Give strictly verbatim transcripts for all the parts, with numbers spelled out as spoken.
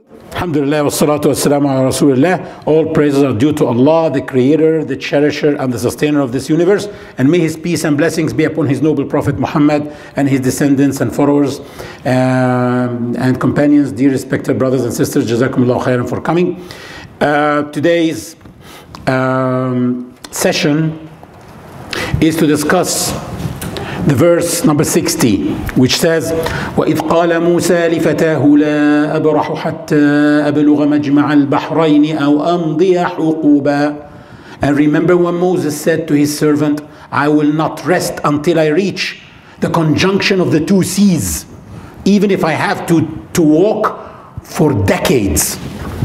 Alhamdulillah wa salatu wa salamu ala Rasulullah. All praises are due to Allah, the creator, the cherisher, and the sustainer of this universe. And may his peace and blessings be upon his noble Prophet Muhammad and his descendants and followers um, and companions. Dear respected brothers and sisters, Jazakumullah khairan for coming. Uh, today's um, session is to discuss the verse number sixty, which says, وَإِذْ قَالَ مُوسَى لِفَتَاهُ لَا أَبْرَحُ حَتَّى أَبْلُغَ مَجْمَعَ الْبَحْرَيْنِ أَوْ أَمْضِيَ حُقُوبًا. And remember when Moses said to his servant, I will not rest until I reach the conjunction of the two seas, even if I have to, to walk for decades.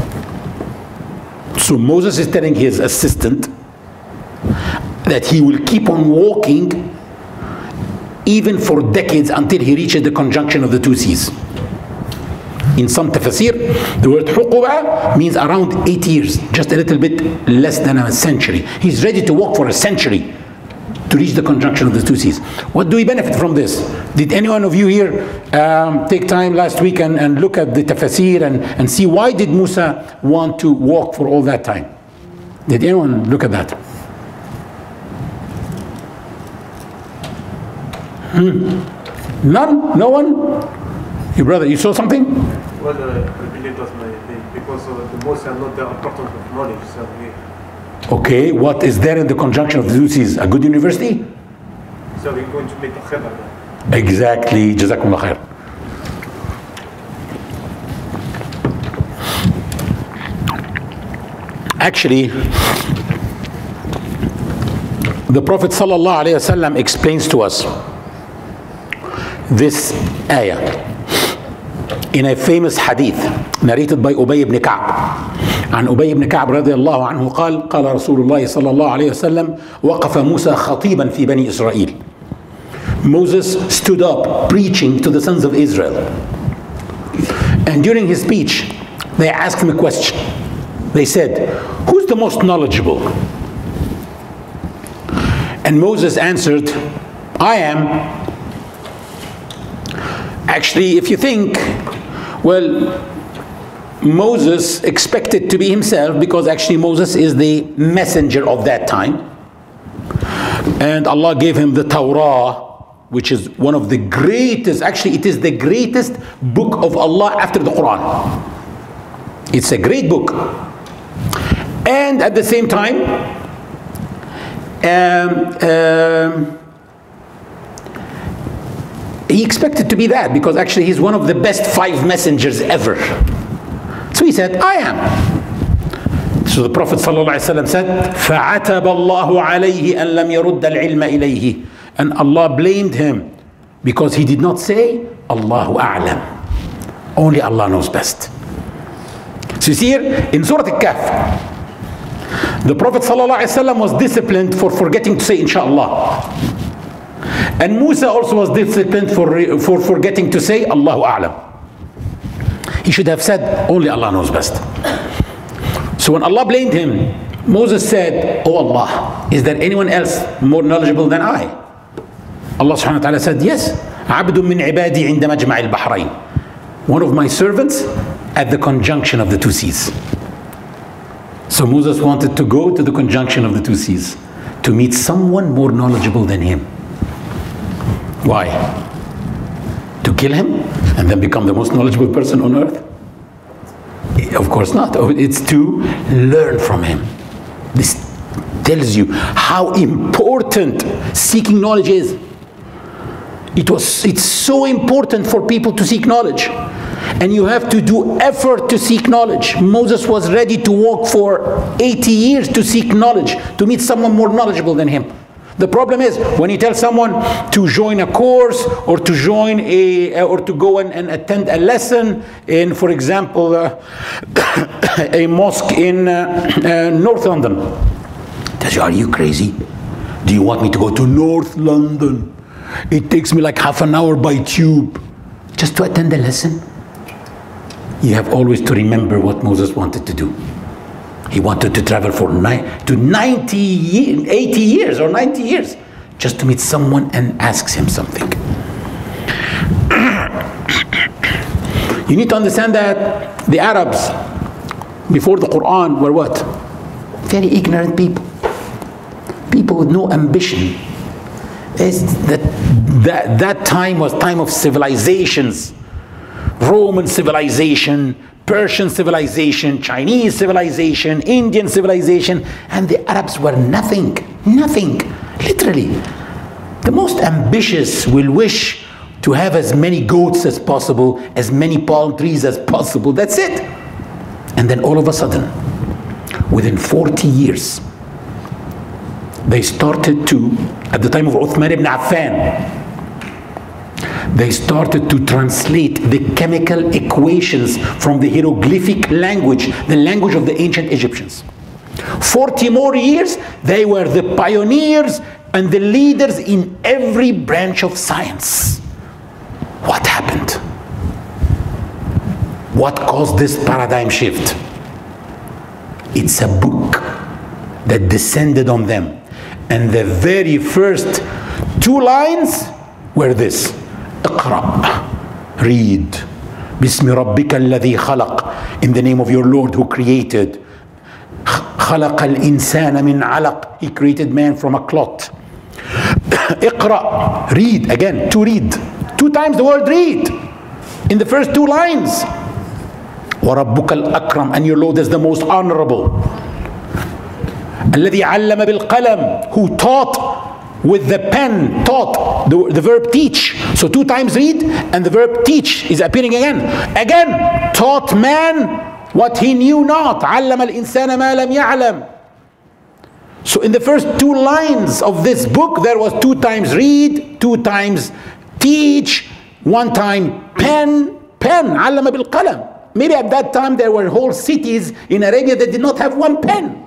So Moses is telling his assistant that he will keep on walking even for decades until he reaches the conjunction of the two seas. In some tafsir, the word huquba means around eight years, just a little bit less than a century. He's ready to walk for a century to reach the conjunction of the two seas. What do we benefit from this? Did any one of you here um, take time last week and, and look at the tafsir and, and see why did Musa want to walk for all that time? Did anyone look at that? Hmm. None? No one? Your brother, you saw something? Well, uh, I believe that's my thing, because uh, the most are not the importance of knowledge. So we, okay, what is there in the conjunction of the two seas? A good university? So we're going to make a khidr. Exactly. Jazakumullah khair. Actually, the Prophet sallallahu alaihi wasallam explains to us this ayah in a famous hadith narrated by Ubay ibn Ka'b. عن أبي بن كعب رضي الله عنه قال قال رسول الله صلى الله عليه وسلم وقف موسى خطيبا في بني إسرائيل. Moses stood up preaching to the sons of Israel, and during his speech they asked him a question. They said, who's the most knowledgeable? And Moses answered, I am. Actually, if you think, well, Moses expected to be himself, because actually Moses is the messenger of that time. And Allah gave him the Torah, which is one of the greatest, actually it is the greatest book of Allah after the Quran. It's a great book. And at the same time, um, um, he expected to be that, because actually he's one of the best five messengers ever. So he said, I am. So the Prophet ﷺ said, فَعَتَبَ اللَّهُ عَلَيْهِ أَنْ لَمْ يَرُدَّ الْعِلْمَ إِلَيْهِ. And Allah blamed him because he did not say, Allahu A'lam. Only Allah knows best. So you see here, in Surah Al-Kahf, the Prophet ﷺ was disciplined for forgetting to say, Insha'Allah. And Musa also was disciplined for, for forgetting to say, Allahu A'lam. He should have said, only Allah knows best. So when Allah blamed him, Moses said, oh Allah, is there anyone else more knowledgeable than I? Allah subhanahu wa ta'ala said, yes. عَبْدٌ مِّنْ عِبَادِي عِنْدَ مَجْمَعِ الْبَحْرَيْنِ. One of my servants at the conjunction of the two seas. So Moses wanted to go to the conjunction of the two seas to meet someone more knowledgeable than him. Why? To kill him and then become the most knowledgeable person on earth? Of course not. It's to learn from him. This tells you how important seeking knowledge is. It was, it's so important for people to seek knowledge. And you have to do effort to seek knowledge. Moses was ready to walk for eighty years to seek knowledge, to meet someone more knowledgeable than him. The problem is when you tell someone to join a course or to join a or to go and, and attend a lesson in, for example, uh, a mosque in uh, uh, North London. Tells you, are you crazy? Do you want me to go to North London? It takes me like half an hour by tube just to attend a lesson. You have always to remember what Moses wanted to do. He wanted to travel for nine, to ninety, eighty years or ninety years just to meet someone and ask him something. You need to understand that the Arabs before the Quran were what? Very ignorant people. People with no ambition. It's that, that, that time was time of civilizations. Roman civilization, Persian civilization, Chinese civilization, Indian civilization, and the Arabs were nothing, nothing, literally. The most ambitious will wish to have as many goats as possible, as many palm trees as possible, that's it. And then all of a sudden, within forty years, they started to, at the time of Uthman ibn Affan, they started to translate the chemical equations from the hieroglyphic language, the language of the ancient Egyptians. forty more years, they were the pioneers and the leaders in every branch of science. What happened? What caused this paradigm shift? It's a book that descended on them. And the very first two lines were this. اقرأ, read. بسم ربك الذي خلق, in the name of your Lord who created. خلق الإنسان من علق, he created man from a clot. اقرأ, read, again, to read. Two times the word read in the first two lines. وَرَبُّكَ الْأَكْرَمُ, and your Lord is the most honorable. الَّذِي عَلَّمَ بِالْقَلَمِ, who taught with the pen, taught, the, the verb teach. So two times read, and the verb teach is appearing again. Again, taught man what he knew not. عَلَّمَ الْإِنسَانَ مَا لَمْ يَعْلَمْ. So in the first two lines of this book, there was two times read, two times teach, one time pen, pen, علم بالقلم. Maybe at that time there were whole cities in Arabia that did not have one pen.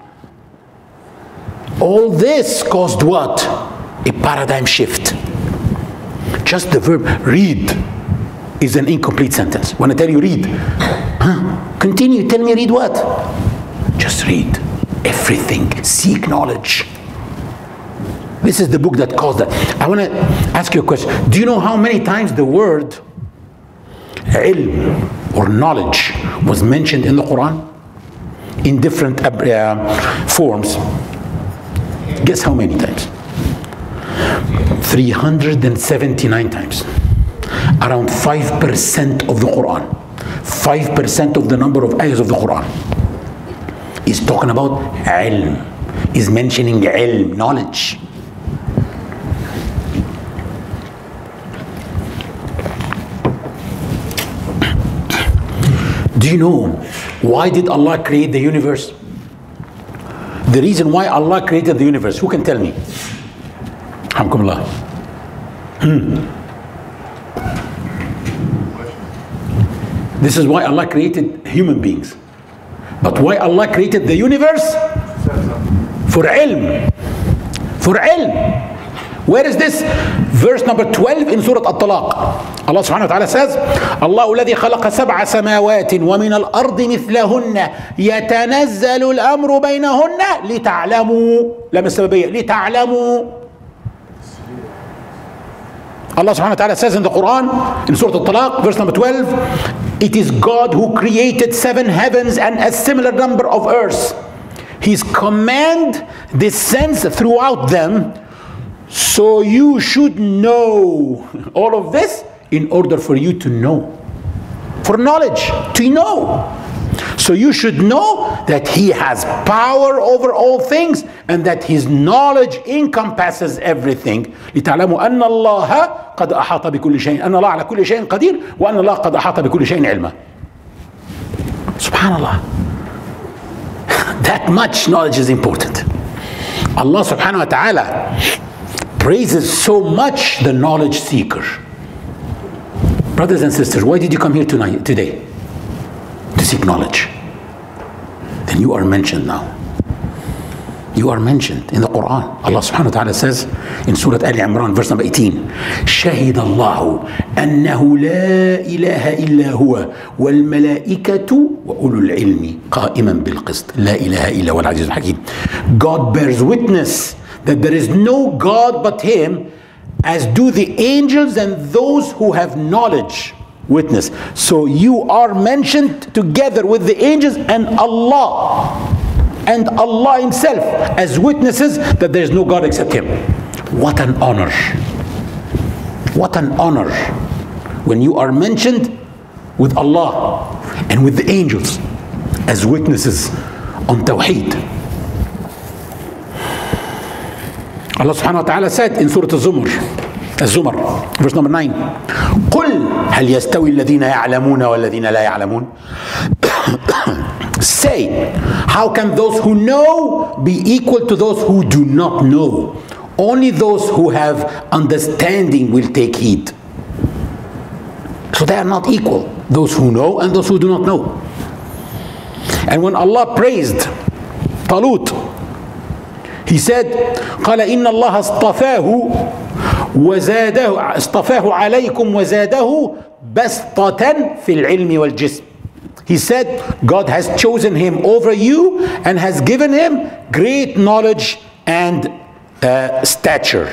All this caused what? A paradigm shift. Just the verb read is an incomplete sentence. When I tell you read, huh? Continue, tell me read what? Just read everything, seek knowledge. This is the book that caused that. I want to ask you a question. Do you know how many times the word ilm or knowledge was mentioned in the Quran? In different uh, forms. Guess how many times? three hundred seventy-nine times. Around five percent of the Quran. five percent of the number of ayahs of the Quran is talking about ilm, is mentioning ilm, knowledge. Do you know why did Allah create the universe? The reason why Allah created the universe, who can tell me? Alhamdulillah. Hmm. This is why Allah created human beings. But why Allah created the universe? For ilm. For ilm. Where is this? Verse number twelve in Surah At-Talaq. Allah subhanahu wa ta'ala says, Allahu alladhi khalaqa sab'a samawatin wa min al-ardi mithlahunna yatanazzalu al-amru baynahunna lita'lamu. Lam as-sababiyya. Lita'lamu. Allah subhanahu wa ta'ala says in the Quran, in Surah At-Talaq, verse number twelve, it is God who created seven heavens and a similar number of earths. His command descends throughout them, so you should know all of this in order for you to know. For knowledge, to know. So you should know that He has power over all things and that His knowledge encompasses everything. لِتَعْلَمُوا أَنَّ اللَّهَ قَدْ أَحَاطَ بِكُلِّ شَيْءٍ أَنَّ اللَّهَ عَلَى كُلِّ شَيْءٍ قَدِيرٌ وَأَنَّ اللَّهَ قَدْ أَحَاطَ بِكُلِّ شَيْءٍ عِلْمًا. Subhanallah. That much knowledge is important. Allah subhanahu wa ta'ala praises so much the knowledge seeker. Brothers and sisters, why did you come here tonight, today? To seek knowledge. Then you are mentioned now. You are mentioned in the Quran. Allah subhanahu wa ta'ala says in Surah Al Imran, verse number eighteen, شهد الله أنه لا إله إلا هو والملائكة وأولو العلم قائما بالقسط لا إله إلا هو العزيز الحكيم. God bears witness that there is no God but Him, as do the angels and those who have knowledge. witness. So you are mentioned together with the angels and Allah. And Allah himself as witnesses that there is no God except him. What an honor. What an honor. When you are mentioned with Allah and with the angels as witnesses on Tawheed. Allah subhanahu wa ta'ala said in Surah Al-Zumar, Al-Zumar, verse number nine, قُلْ هَلْ يَسْتَوِي الَّذِينَ يَعْلَمُونَ وَالَّذِينَ لَا يَعْلَمُونَ. Say, how can those who know be equal to those who do not know? Only those who have understanding will take heed. So they are not equal, those who know and those who do not know. And when Allah praised Talut, he said, قال إن الله اصطفاه وزاده اصطفاه عليكم وزاده بسطة في العلم والجسم. He said, God has chosen him over you and has given him great knowledge and uh, stature.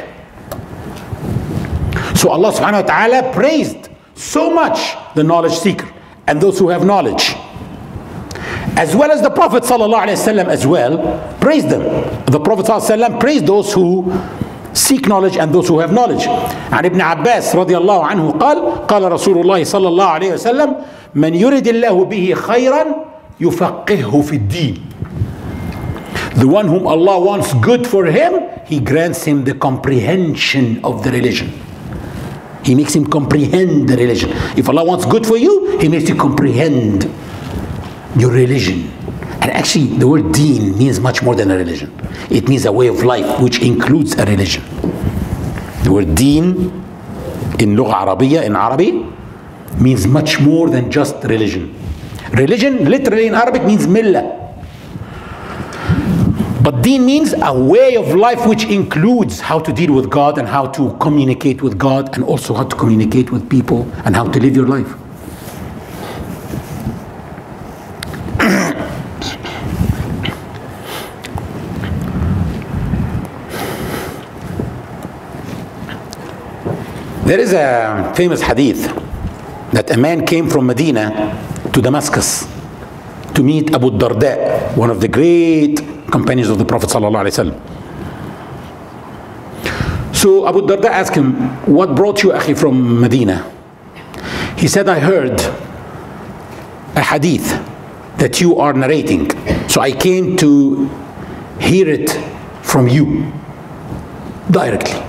So Allah subhanahu wa ta'ala praised so much the knowledge seeker and those who have knowledge, as well as the Prophet sallallahu alaihi wasallam as well praised them. The Prophet sallallahu alaihi wasallam praised those who seek knowledge and those who have knowledge. عن ابن عباس رضي الله عنه قال قال رسول الله صلى الله عليه وسلم من يرد الله به خيرا يفقهه في الدين. The one whom Allah wants good for him, he grants him the comprehension of the religion. He makes him comprehend the religion. If Allah wants good for you, he makes you comprehend your religion. And actually the word deen means much more than a religion. It means a way of life which includes a religion. The word deen in لغة عربية, in Arabic, means much more than just religion. Religion literally in Arabic means millah. But deen means a way of life which includes how to deal with God and how to communicate with God and also how to communicate with people and how to live your life. There is a famous hadith that a man came from Medina to Damascus to meet Abu Darda, one of the great companions of the Prophet sallallahu alaihi wasallam. So Abu Darda asked him, what brought you, akhi, from Medina? He said, I heard a hadith that you are narrating, so I came to hear it from you directly.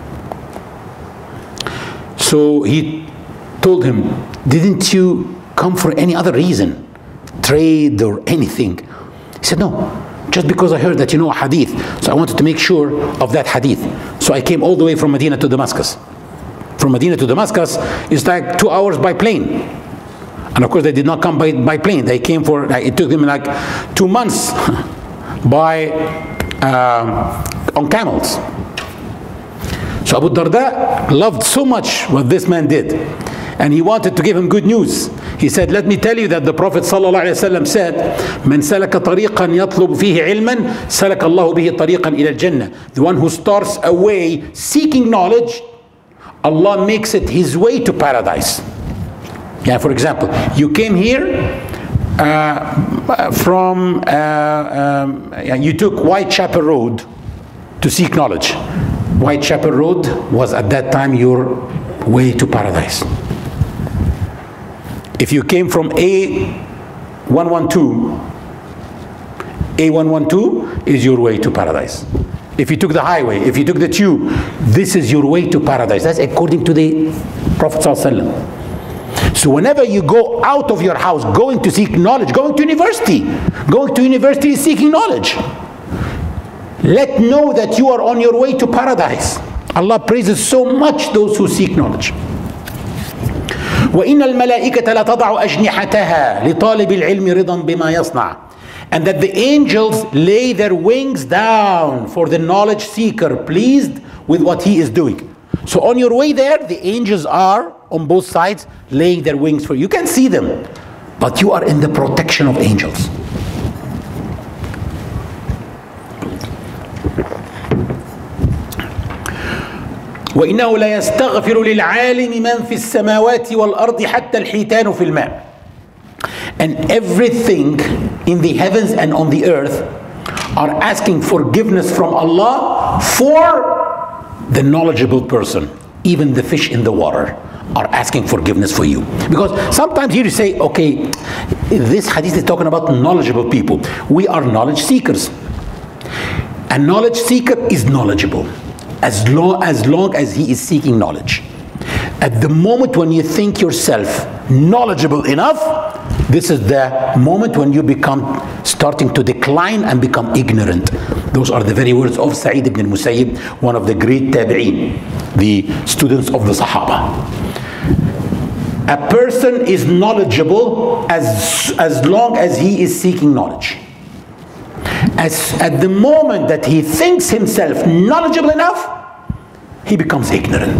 So he told him, didn't you come for any other reason, trade or anything? He said, no, just because I heard that you know a hadith, so I wanted to make sure of that hadith. So I came all the way from Medina to Damascus. From Medina to Damascus is like two hours by plane. And of course they did not come by, by plane. They came for, like, it took them like two months by uh, on camels. So Abu Darda loved so much what this man did, and he wanted to give him good news. He said, let me tell you that the Prophet sallallahu alaihi wasallam said, "Man salaka tariqan yatlub fihi ilman, salaka Allahu bihi tariqan ila al-jannah." The one who starts a way seeking knowledge, Allah makes it his way to paradise. Yeah, for example, you came here uh, from, uh, um, you took Whitechapel Road to seek knowledge. Whitechapel Road was at that time your way to paradise. If you came from A one twelve, A one twelve is your way to paradise. If you took the highway, if you took the tube, this is your way to paradise. That's according to the Prophet ﷺ. So whenever you go out of your house, going to seek knowledge, going to university, going to university is seeking knowledge, let know that you are on your way to paradise. Allah praises so much those who seek knowledge. وَإِنَّ الْمَلَائِكَةَ لَتَضَعُ أَجْنِحَتَهَا لِطَالِبِ الْعِلْمِ رِضًا بِمَا يَصْنَعُ. And that the angels lay their wings down for the knowledge seeker, pleased with what he is doing. So on your way there, the angels are on both sides laying their wings for you. You can see them, but you are in the protection of angels. وإنه لا يستغفر للعالم من في السماوات والأرض حتى الحيتان في الماء. And everything in the heavens and on the earth are asking forgiveness from Allah for the knowledgeable person. Even the fish in the water are asking forgiveness for you. Because sometimes you say, okay, this hadith is talking about knowledgeable people. We are knowledge seekers. A knowledge seeker is knowledgeable as long, as long as he is seeking knowledge. At the moment when you think yourself knowledgeable enough, this is the moment when you become starting to decline and become ignorant. Those are the very words of Sa'id ibn al-Musayyib, one of the great tabi'een, the students of the Sahaba. A person is knowledgeable as, as long as he is seeking knowledge. As at the moment that he thinks himself knowledgeable enough, he becomes ignorant.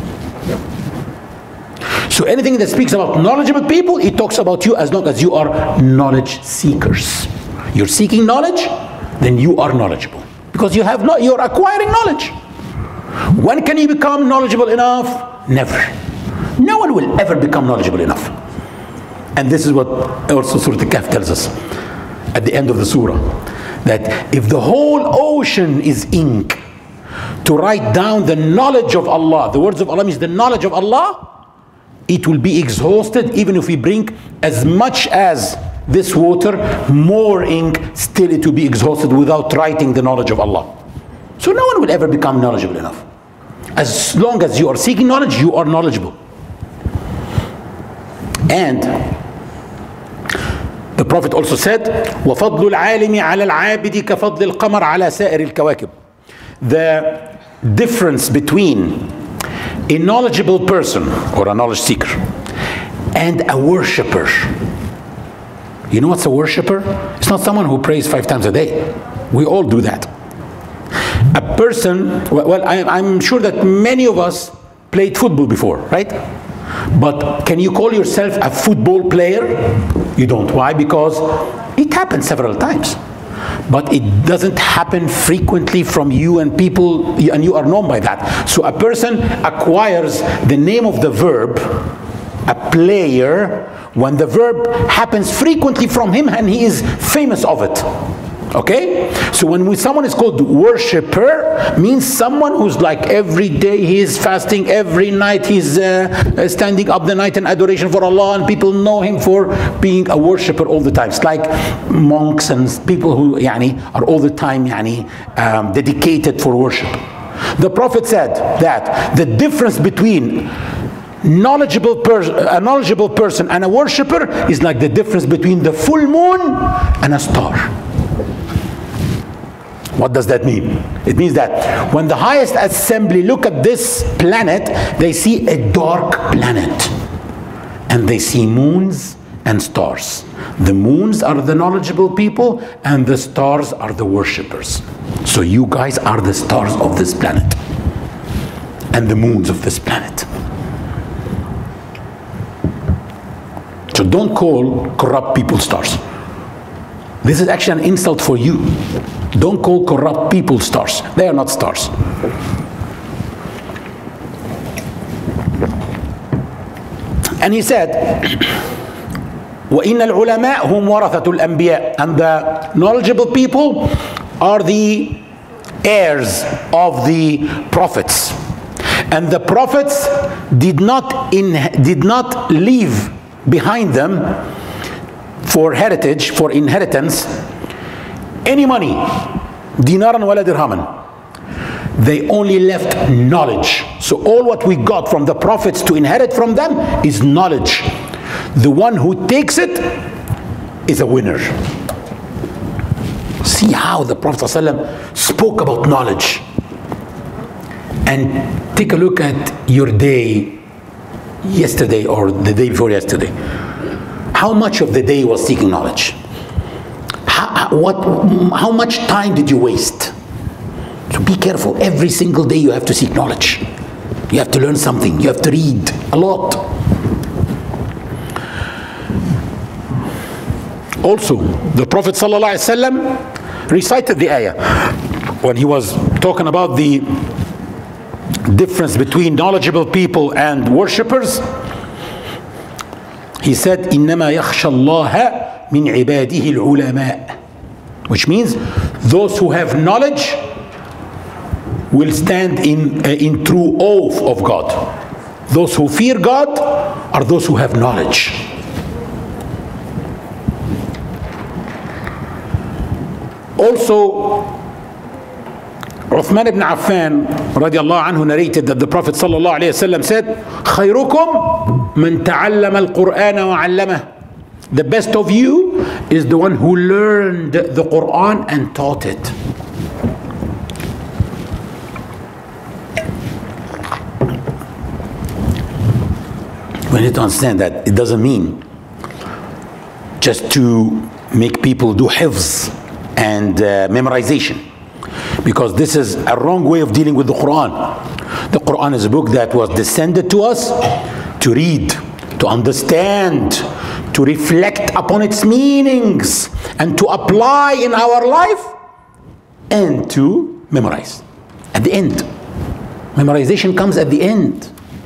So anything that speaks about knowledgeable people, it talks about you as long as you are knowledge seekers. You're seeking knowledge, then you are knowledgeable. Because you have not, you're acquiring knowledge. When can you become knowledgeable enough? Never. No one will ever become knowledgeable enough. And this is what also Surah Al-Kahf tells us at the end of the surah. That if the whole ocean is ink to write down the knowledge of Allah, the words of Allah means the knowledge of Allah, it will be exhausted even if we bring as much as this water, more ink, still it will be exhausted without writing the knowledge of Allah. So no one will ever become knowledgeable enough. As long as you are seeking knowledge, you are knowledgeable. And the Prophet also said, وَفَضْلُ الْعَالِمِ عَلَى الْعَابِدِ كَفَضْلِ الْقَمَرِ عَلَى سَائِرِ الْكَوَاكِبِ. The difference between a knowledgeable person or a knowledge seeker and a worshipper. You know what's a worshipper? It's not someone who prays five times a day. We all do that. A person, well, I, I'm sure that many of us played football before, right? But can you call yourself a football player? You don't. Why? Because it happens several times. But it doesn't happen frequently from you and people, and you are known by that. So a person acquires the name of the verb, a player, when the verb happens frequently from him and he is famous of it. Okay? So when we, someone is called worshipper, means someone who's like every day he is fasting, every night he's uh, standing up the night in adoration for Allah, and people know him for being a worshipper all the time. It's like monks and people who yani, are all the time yani, um, dedicated for worship. The Prophet said that the difference between knowledgeable person, a knowledgeable person and a worshipper is like the difference between the full moon and a star. What does that mean? It means that when the highest assembly look at this planet, they see a dark planet. And they see moons and stars. The moons are the knowledgeable people and the stars are the worshippers. So you guys are the stars of this planet and the moons of this planet. So don't call corrupt people stars. This is actually an insult for you. Don't call corrupt people stars. They are not stars. And he said, وَإِنَّ الْعُلَمَاء هُمْ وَرَثَةُ الْأَنْبِيَاءِ. And the knowledgeable people are the heirs of the prophets. And the prophets did not, in, did not leave behind them for heritage, for inheritance, any money, dinaran wala dirhaman. They only left knowledge. So all what we got from the prophets to inherit from them is knowledge. The one who takes it is a winner. See how the Prophet ﷺ spoke about knowledge. And take a look at your day yesterday or the day before yesterday. How much of the day was seeking knowledge? How, what, how much time did you waste? So be careful. Every single day you have to seek knowledge. You have to learn something. You have to read a lot. Also, the Prophet ﷺ recited the ayah when he was talking about the difference between knowledgeable people and worshippers, he said, إِنَّمَا يَخْشَى اللَّهَ مِنْ عِبَادِهِ الْعُلَمَاء, which means those who have knowledge will stand in, uh, in true awe of God. Those who fear God are those who have knowledge. Also, Uthman ibn Affan radiallahu anhu narrated that the Prophet sallallahu alayhi wasallam said, خَيْرُكُمْ مَنْ تَعَلَّمَ الْقُرْآنَ وَعَلَّمَهُ. The best of you is the one who learned the Quran and taught it. We need to understand that it doesn't mean just to make people do hifz and uh, memorization, because this is a wrong way of dealing with the Quran. The Quran is a book that was descended to us to read, to understand, to reflect upon its meanings, and to apply in our life, and to memorize at the end. Memorization comes at the end.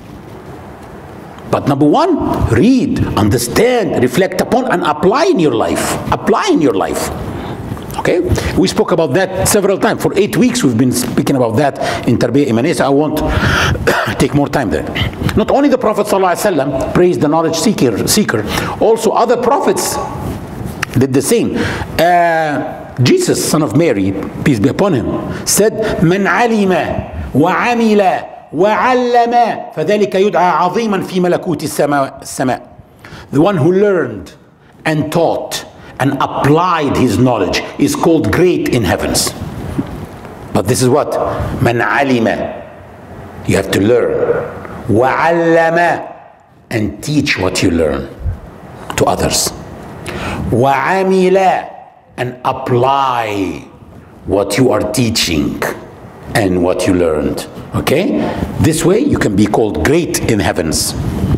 But number one, read, understand, reflect upon, and apply in your life. Apply in your life. Okay? We spoke about that several times. For eight weeks we've been speaking about that in Tarbiyah Imaniyah, so I won't take more time there. Not only the Prophet ﷺ praised the knowledge seeker, seeker, also other prophets did the same. Uh, Jesus, son of Mary, peace be upon him, said, مَنْ عَلِمَ وَعَمِلَ وَعَلَّمَ فَذَلِكَ يُدْعَى عَظِيمًا فِي مَلَكُوتِ السَّمَاءِ. The one who learned and taught and applied his knowledge is called great in heavens. But this is what? مَنْ عَلِمَ. You have to learn. وَعَلَّمَ. And teach what you learn to others. وَعَمِلَ. And apply what you are teaching and what you learned. Okay? This way you can be called great in heavens.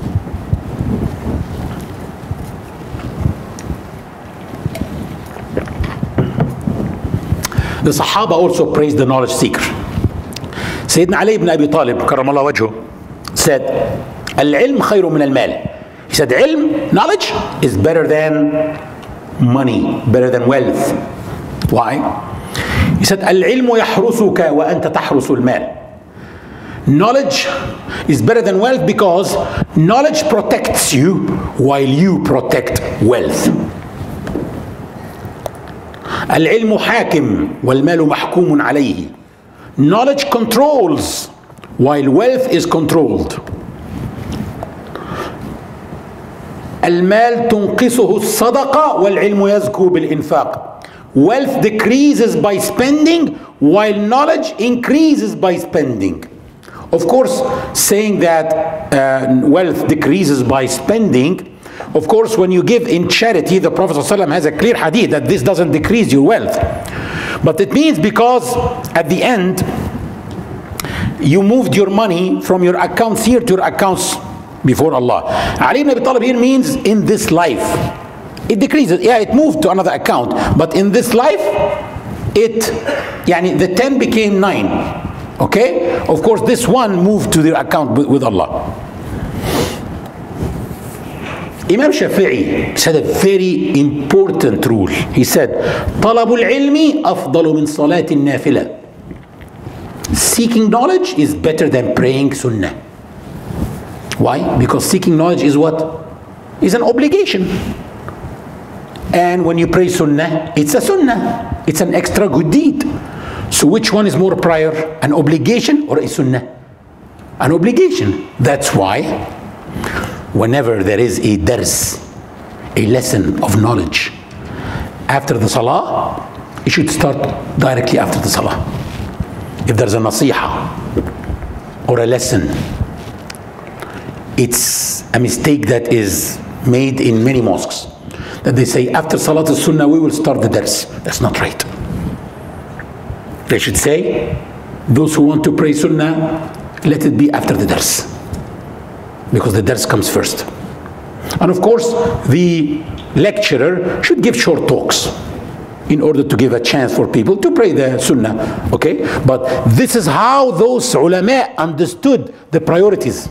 The Sahaba also praised the knowledge seeker. Sayyidina Ali ibn Abi Talib, karamallahu wajhu, said, Al-ilm khayru min al-mal. He said, ilm, knowledge, is better than money, better than wealth. Why? He said, Al-ilmu yahrusuka wa anta tahrusu al-mal. Knowledge is better than wealth because knowledge protects you while you protect wealth. العلم حاكم والمال محكوم عليه. Knowledge controls while wealth is controlled. المال تنقصه الصدقة والعلم يزكو بالإنفاق. Wealth decreases by spending while knowledge increases by spending. Of course, saying that uh, wealth decreases by spending, of course, when you give in charity, the Prophet ﷺ has a clear hadith that this doesn't decrease your wealth. But it means because at the end, you moved your money from your accounts here to your accounts before Allah. Ali ibn Abi Talib here means in this life. It decreases. Yeah, it moved to another account. But in this life, it, yani the ten became nine. Okay? Of course, this one moved to their account with, with Allah. Imam Shafi'i said a very important rule. He said, طلب العلم أفضل من صلاة النافلة. Seeking knowledge is better than praying sunnah. Why? Because seeking knowledge is what? Is an obligation. And when you pray sunnah, it's a sunnah. It's an extra good deed. So which one is more prior? An obligation or a sunnah? An obligation. That's why whenever there is a dars, a lesson of knowledge, after the salah, it should start directly after the salah. If there's a nasiha or a lesson, it's a mistake that is made in many mosques, that they say after salat al-sunnah we will start the dars. That's not right. They should say, those who want to pray sunnah, let it be after the dars, because the dars comes first. And of course, the lecturer should give short talks. in order to give a chance for people to pray the sunnah, okay? But this is how those ulama understood the priorities.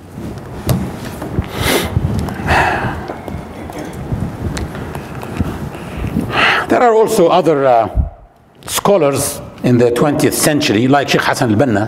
There are also other uh, scholars in the twentieth century, like Sheikh Hassan al-Banna,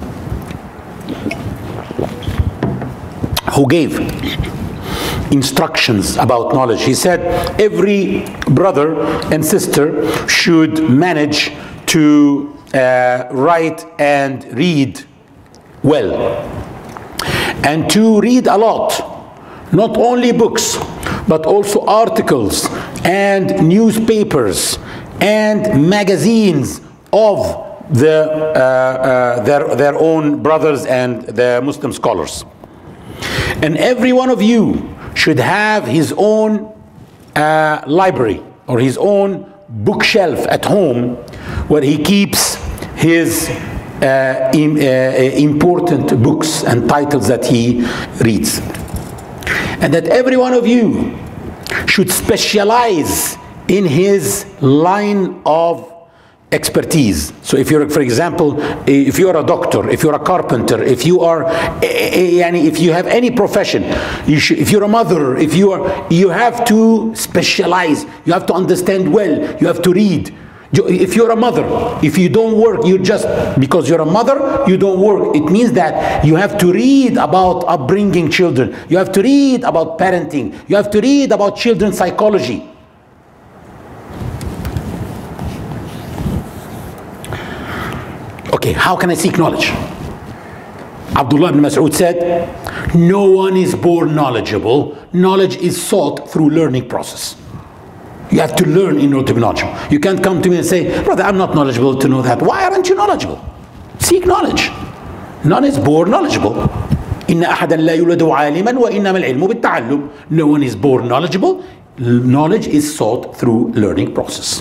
who gave instructions about knowledge. He said every brother and sister should manage to uh, write and read well, and to read a lot, not only books but also articles and newspapers and magazines of the, uh, uh, their, their own brothers and the Muslim scholars. And every one of you should have his own uh, library or his own bookshelf at home where he keeps his uh, in, uh, important books and titles that he reads. And that every one of you should specialize in his line of expertise. So if you're, for example, if you're a doctor, if you're a carpenter, if you are, if you have any profession, you should, if you're a mother, if you are, you have to specialize. You have to understand well. You have to read. If you're a mother, if you don't work, you just, because you're a mother, you don't work. It means that you have to read about upbringing children. You have to read about parenting. You have to read about children's psychology. Okay, how can I seek knowledge? Abdullah ibn Mas'ud said, no one is born knowledgeable. Knowledge is sought through learning process. You have to learn in order to be knowledgeable. You can't come to me and say, brother, I'm not knowledgeable to know that. Why aren't you knowledgeable? Seek knowledge. None is born knowledgeable. إِنَّ أَحَدًا لَا يُولَدُ عَالِمًا وَإِنَّمَا الْعِلْمُ بِالتَّعَلُّمِ. No one is born knowledgeable. Knowledge is sought through learning process.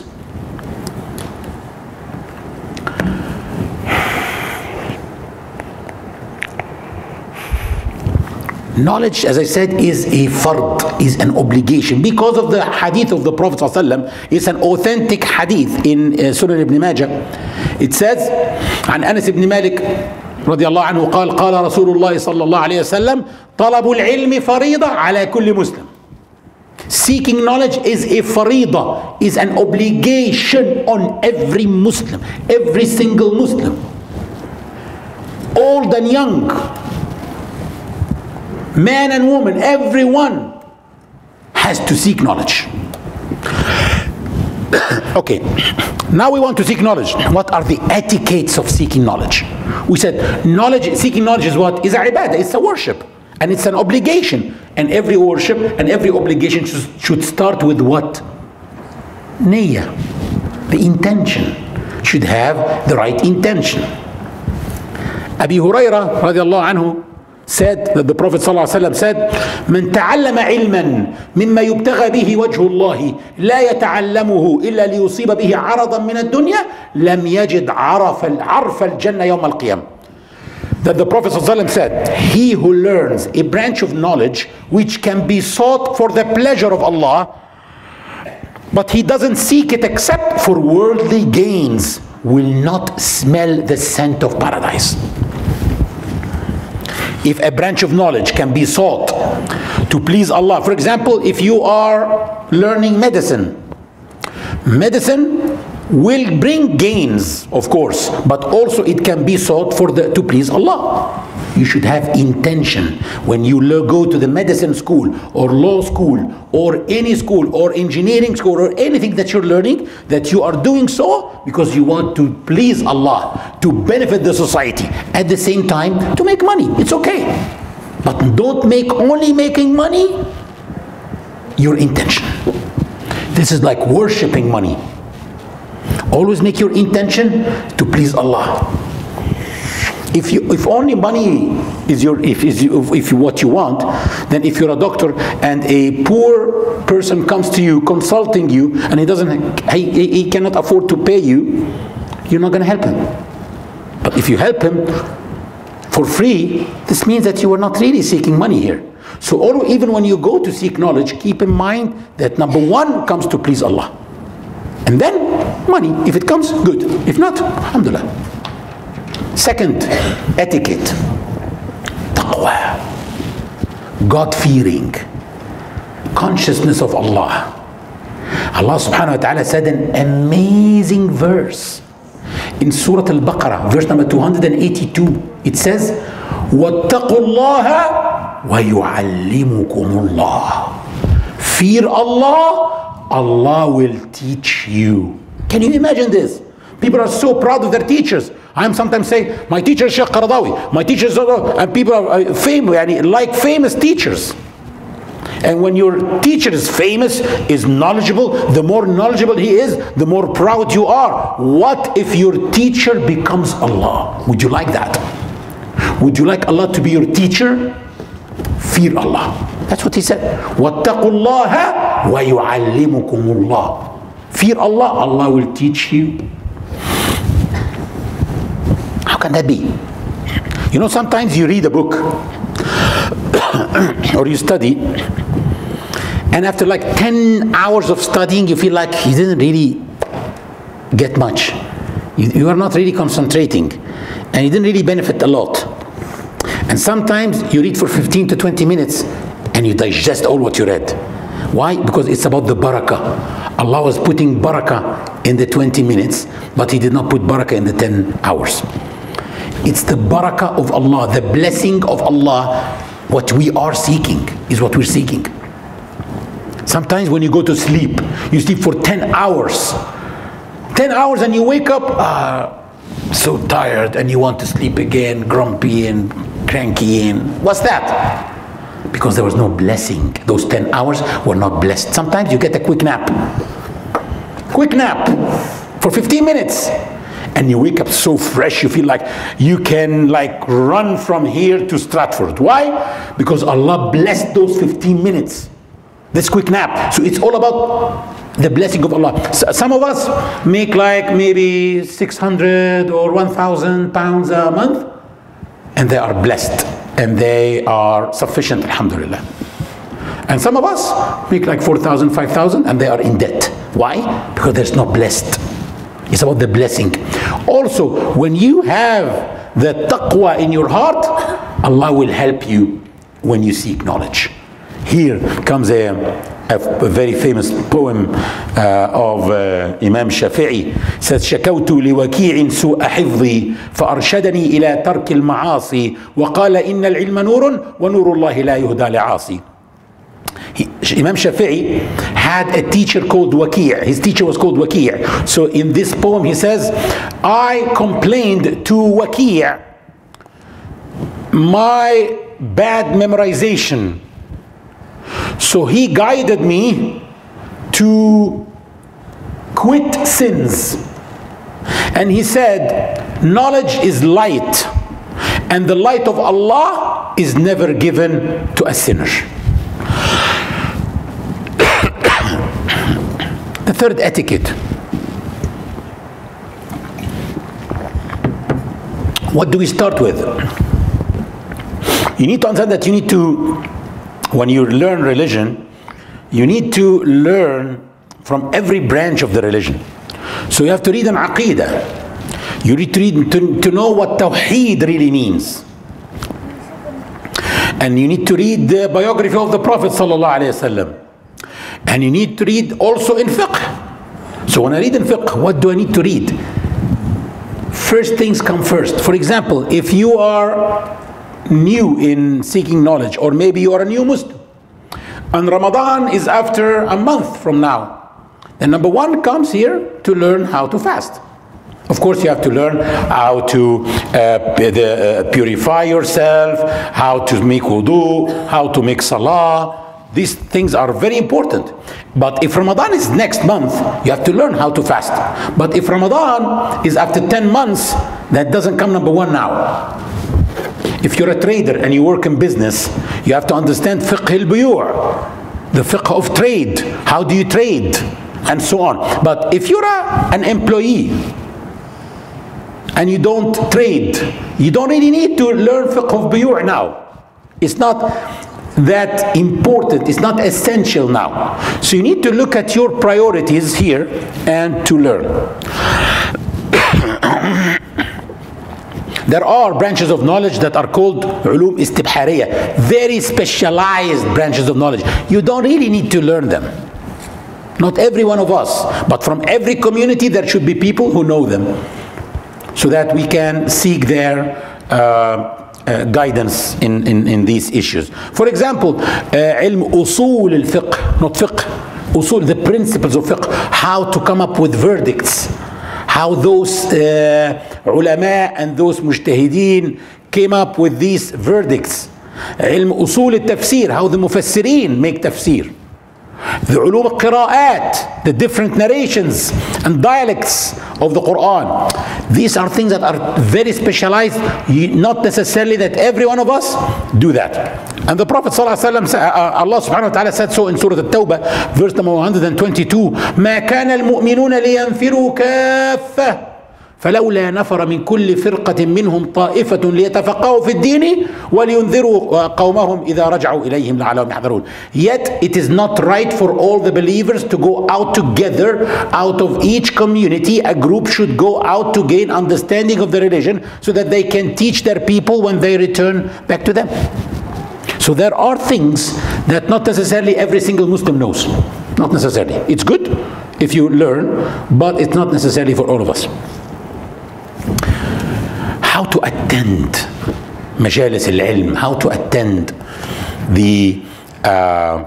Knowledge, as I said, is a fard, is an obligation. Because of the hadith of the Prophet ﷺ, it's an authentic hadith in uh, Sunan ibn Majah. It says, عن أنس بن مالك رضي الله عنه قال قال رسول الله صلى الله عليه وسلم طلب العلم فريضة على كل مسلم. Seeking knowledge is a farida, is an obligation on every Muslim, every single Muslim, old and young, man and woman, everyone has to seek knowledge. Okay, now we want to seek knowledge. What are the etiquettes of seeking knowledge? We said knowledge, seeking knowledge is what? Is a ibadah, it's a worship. And it's an obligation. And every worship and every obligation should, should start with what? Niyyah. The intention. Should have the right intention. Abi Hurairah radiallahu anhu said that the Prophet ﷺ said, من تعلم علما مما يبتغى به وجه الله لا يتعلمه إلا ليصيب به عرضا من الدنيا لم يجد عرف عرف الجنة يوم القيامة. That the Prophet ﷺ said, he who learns a branch of knowledge which can be sought for the pleasure of Allah, but he doesn't seek it except for worldly gains, will not smell the scent of paradise. If a branch of knowledge can be sought to please Allah, for example, if you are learning medicine, medicine will bring gains, of course, but also it can be sought for the to please Allah. You should have intention when you go to the medicine school or law school or any school or engineering school or anything that you're learning, that you are doing so because you want to please Allah, to benefit the society, at the same time to make money. It's okay, but don't make only making money your intention. This is like worshipping money. Always make your intention to please Allah. If you, if only money is your, if is you, if you, what you want, then if you're a doctor and a poor person comes to you consulting you and he doesn't, he, he cannot afford to pay you, you're not going to help him. But if you help him for free, this means that you are not really seeking money here. So all, even when you go to seek knowledge, keep in mind that number one comes to please Allah. And then money, if it comes, good. If not, alhamdulillah. Second, etiquette. Taqwa. God-fearing. Consciousness of Allah. Allah subhanahu wa ta'ala said an amazing verse in Surah Al-Baqarah, verse number two hundred eighty-two. It says, وَاتَّقُوا اللَّهَ وَيُعَلِّمُكُمُ اللَّهُ. Fear Allah, Allah will teach you. Can you imagine this? People are so proud of their teachers. I am sometimes saying, my teacher is Sheikh Qaradawi, my teacher is, and people are famous, like famous teachers. And when your teacher is famous, is knowledgeable, the more knowledgeable he is, the more proud you are. What if your teacher becomes Allah? Would you like that? Would you like Allah to be your teacher? Fear Allah. That's what he said. وَاتَّقُوا اللَّهَ وَيُعَلِّمُكُمُ اللَّهُ. Fear Allah, Allah will teach you. How can that be? You know, sometimes you read a book or you study, and after like ten hours of studying, you feel like you didn't really get much. You, you are not really concentrating, and you didn't really benefit a lot. And sometimes you read for fifteen to twenty minutes, and you digest all what you read. Why? Because it's about the barakah. Allah was putting barakah in the twenty minutes, but He did not put barakah in the ten hours. It's the barakah of Allah, the blessing of Allah. What we are seeking is what we're seeking. Sometimes when you go to sleep, you sleep for ten hours. ten hours and you wake up uh, so tired and you want to sleep again, grumpy and cranky. And what's that? Because there was no blessing. Those ten hours were not blessed. Sometimes you get a quick nap. Quick nap for fifteen minutes. And you wake up so fresh, you feel like you can like run from here to Stratford. Why? Because Allah blessed those fifteen minutes. This quick nap. So it's all about the blessing of Allah. So some of us make like maybe six hundred or one thousand pounds a month, and they are blessed and they are sufficient, alhamdulillah. And some of us make like four thousand, five thousand, and they are in debt. Why? Because there's no blessed. It's about the blessing. Also, when you have the taqwa in your heart, Allah will help you when you seek knowledge. Here comes a, a, a very famous poem uh, of uh, Imam Shafi'i. It says, شكوت لوكيع سوء حفظي فأرشدني إلى ترك المعاصي وقال إن العلم نور ونور الله لا يهدى لعاصي. He, Imam Shafi'i had a teacher called Waki'. His teacher was called Waki'. So in this poem he says, I complained to Waki' my bad memorization. So he guided me to quit sins. And he said, knowledge is light, and the light of Allah is never given to a sinner. The third etiquette. What do we start with? You need to understand that you need to, when you learn religion, you need to learn from every branch of the religion. So you have to read an aqidah. You need to read to, to know what tawheed really means. And you need to read the biography of the Prophet sallallahu alaihi wasallam. And you need to read also in fiqh. So when I read in fiqh, what do I need to read? First things come first. For example, if you are new in seeking knowledge, or maybe you are a new Muslim, and Ramadan is after a month from now, then number one comes here to learn how to fast. Of course, you have to learn how to uh, the, uh, purify yourself, how to make wudu, how to make salah. These things are very important. But if Ramadan is next month, you have to learn how to fast. But if Ramadan is after ten months, that doesn't come number one now. If you're a trader and you work in business, you have to understand fiqh al-buyu', the fiqh of trade. How do you trade? And so on. But if you're a, an employee and you don't trade, you don't really need to learn fiqh of buyu' now. It's not, that important. It's not essential now. So you need to look at your priorities here and to learn. There are branches of knowledge that are called علوم استبحارية, very specialized branches of knowledge. You don't really need to learn them. Not every one of us, but from every community there should be people who know them, so that we can seek their uh, uh, guidance in, in, in these issues. For example, uh, علم أصول الفقه, not fiqh, أصول, the principles of fiqh, how to come up with verdicts, how those uh, ulama and those mujtahideen came up with these verdicts. علم أصول التفسير, how the mufassirin make tafsir. The علوم القراءات, the different narrations and dialects of the Quran. These are things that are very specialized, not necessarily that every one of us do that. And the Prophet ﷺ, Allah subhanahu wa ta'ala said so in Surah At-Tawbah, verse number one hundred twenty-two, ما كان المؤمنون لينفروا كافة فلولا نفر من كل فرقة منهم طائفة ليتفقهوا في الدين ولينذروا قومهم إذا رجعوا إليهم لعلهم يحذرون. Yet it is not right for all the believers to go out together. Out of each community, a group should go out to gain understanding of the religion so that they can teach their people when they return back to them. So there are things that not necessarily every single Muslim knows. Not necessarily. It's good if you learn, but it's not necessarily for all of us. How to attend majalis al-ilm, how to attend the uh,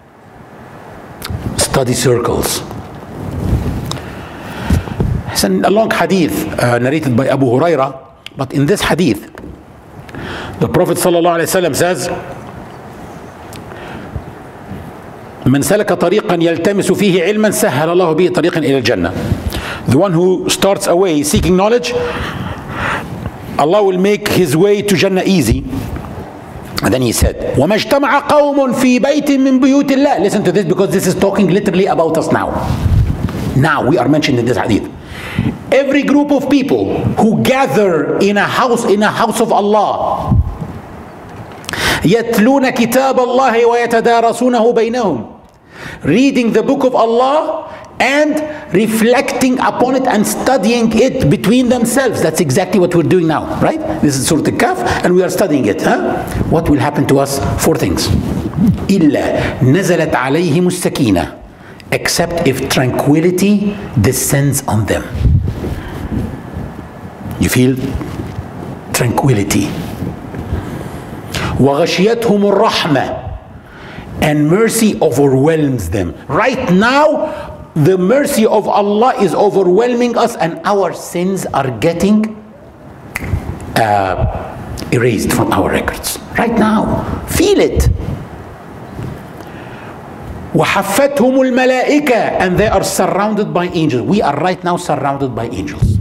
study circles. It's a long hadith uh, narrated by Abu Huraira, but in this hadith, the Prophet sallallahu alaihi wasallam says, من سلك طريقا يلتمس فيه علما سهل الله به طريقا إلى الجنة. The one who starts away seeking knowledge, Allah will make his way to Jannah easy. And then he said, وَمَا اجْتَمَعَ قَوْمٌ فِي بَيْتٍ مِّن بُيُوتِ اللَّهِ. Listen to this, because this is talking literally about us now. Now we are mentioned in this hadith. Every group of people who gather in a house, in a house of Allah, يَتْلُونَ كِتَابَ اللَّهِ وَيَتَدَارَسُونَهُ بَيْنَهُم, reading the book of Allah and reflecting upon it and studying it between themselves. That's exactly what we're doing now, right? This is Surah Al-Kahf and we are studying it. Huh? What will happen to us? Four things. إِلَّا نَزَلَتْ عَلَيْهِمُ السَّكِينَةِ, except if tranquility descends on them. You feel tranquility. وَغَشِيَتْهُمُ الرَّحْمَةِ, and mercy overwhelms them. Right now, the mercy of Allah is overwhelming us and our sins are getting uh, erased from our records. Right now, feel it. وَحَفَّتْهُمُ الْمَلَائِكَةِ, and they are surrounded by angels. We are right now surrounded by angels.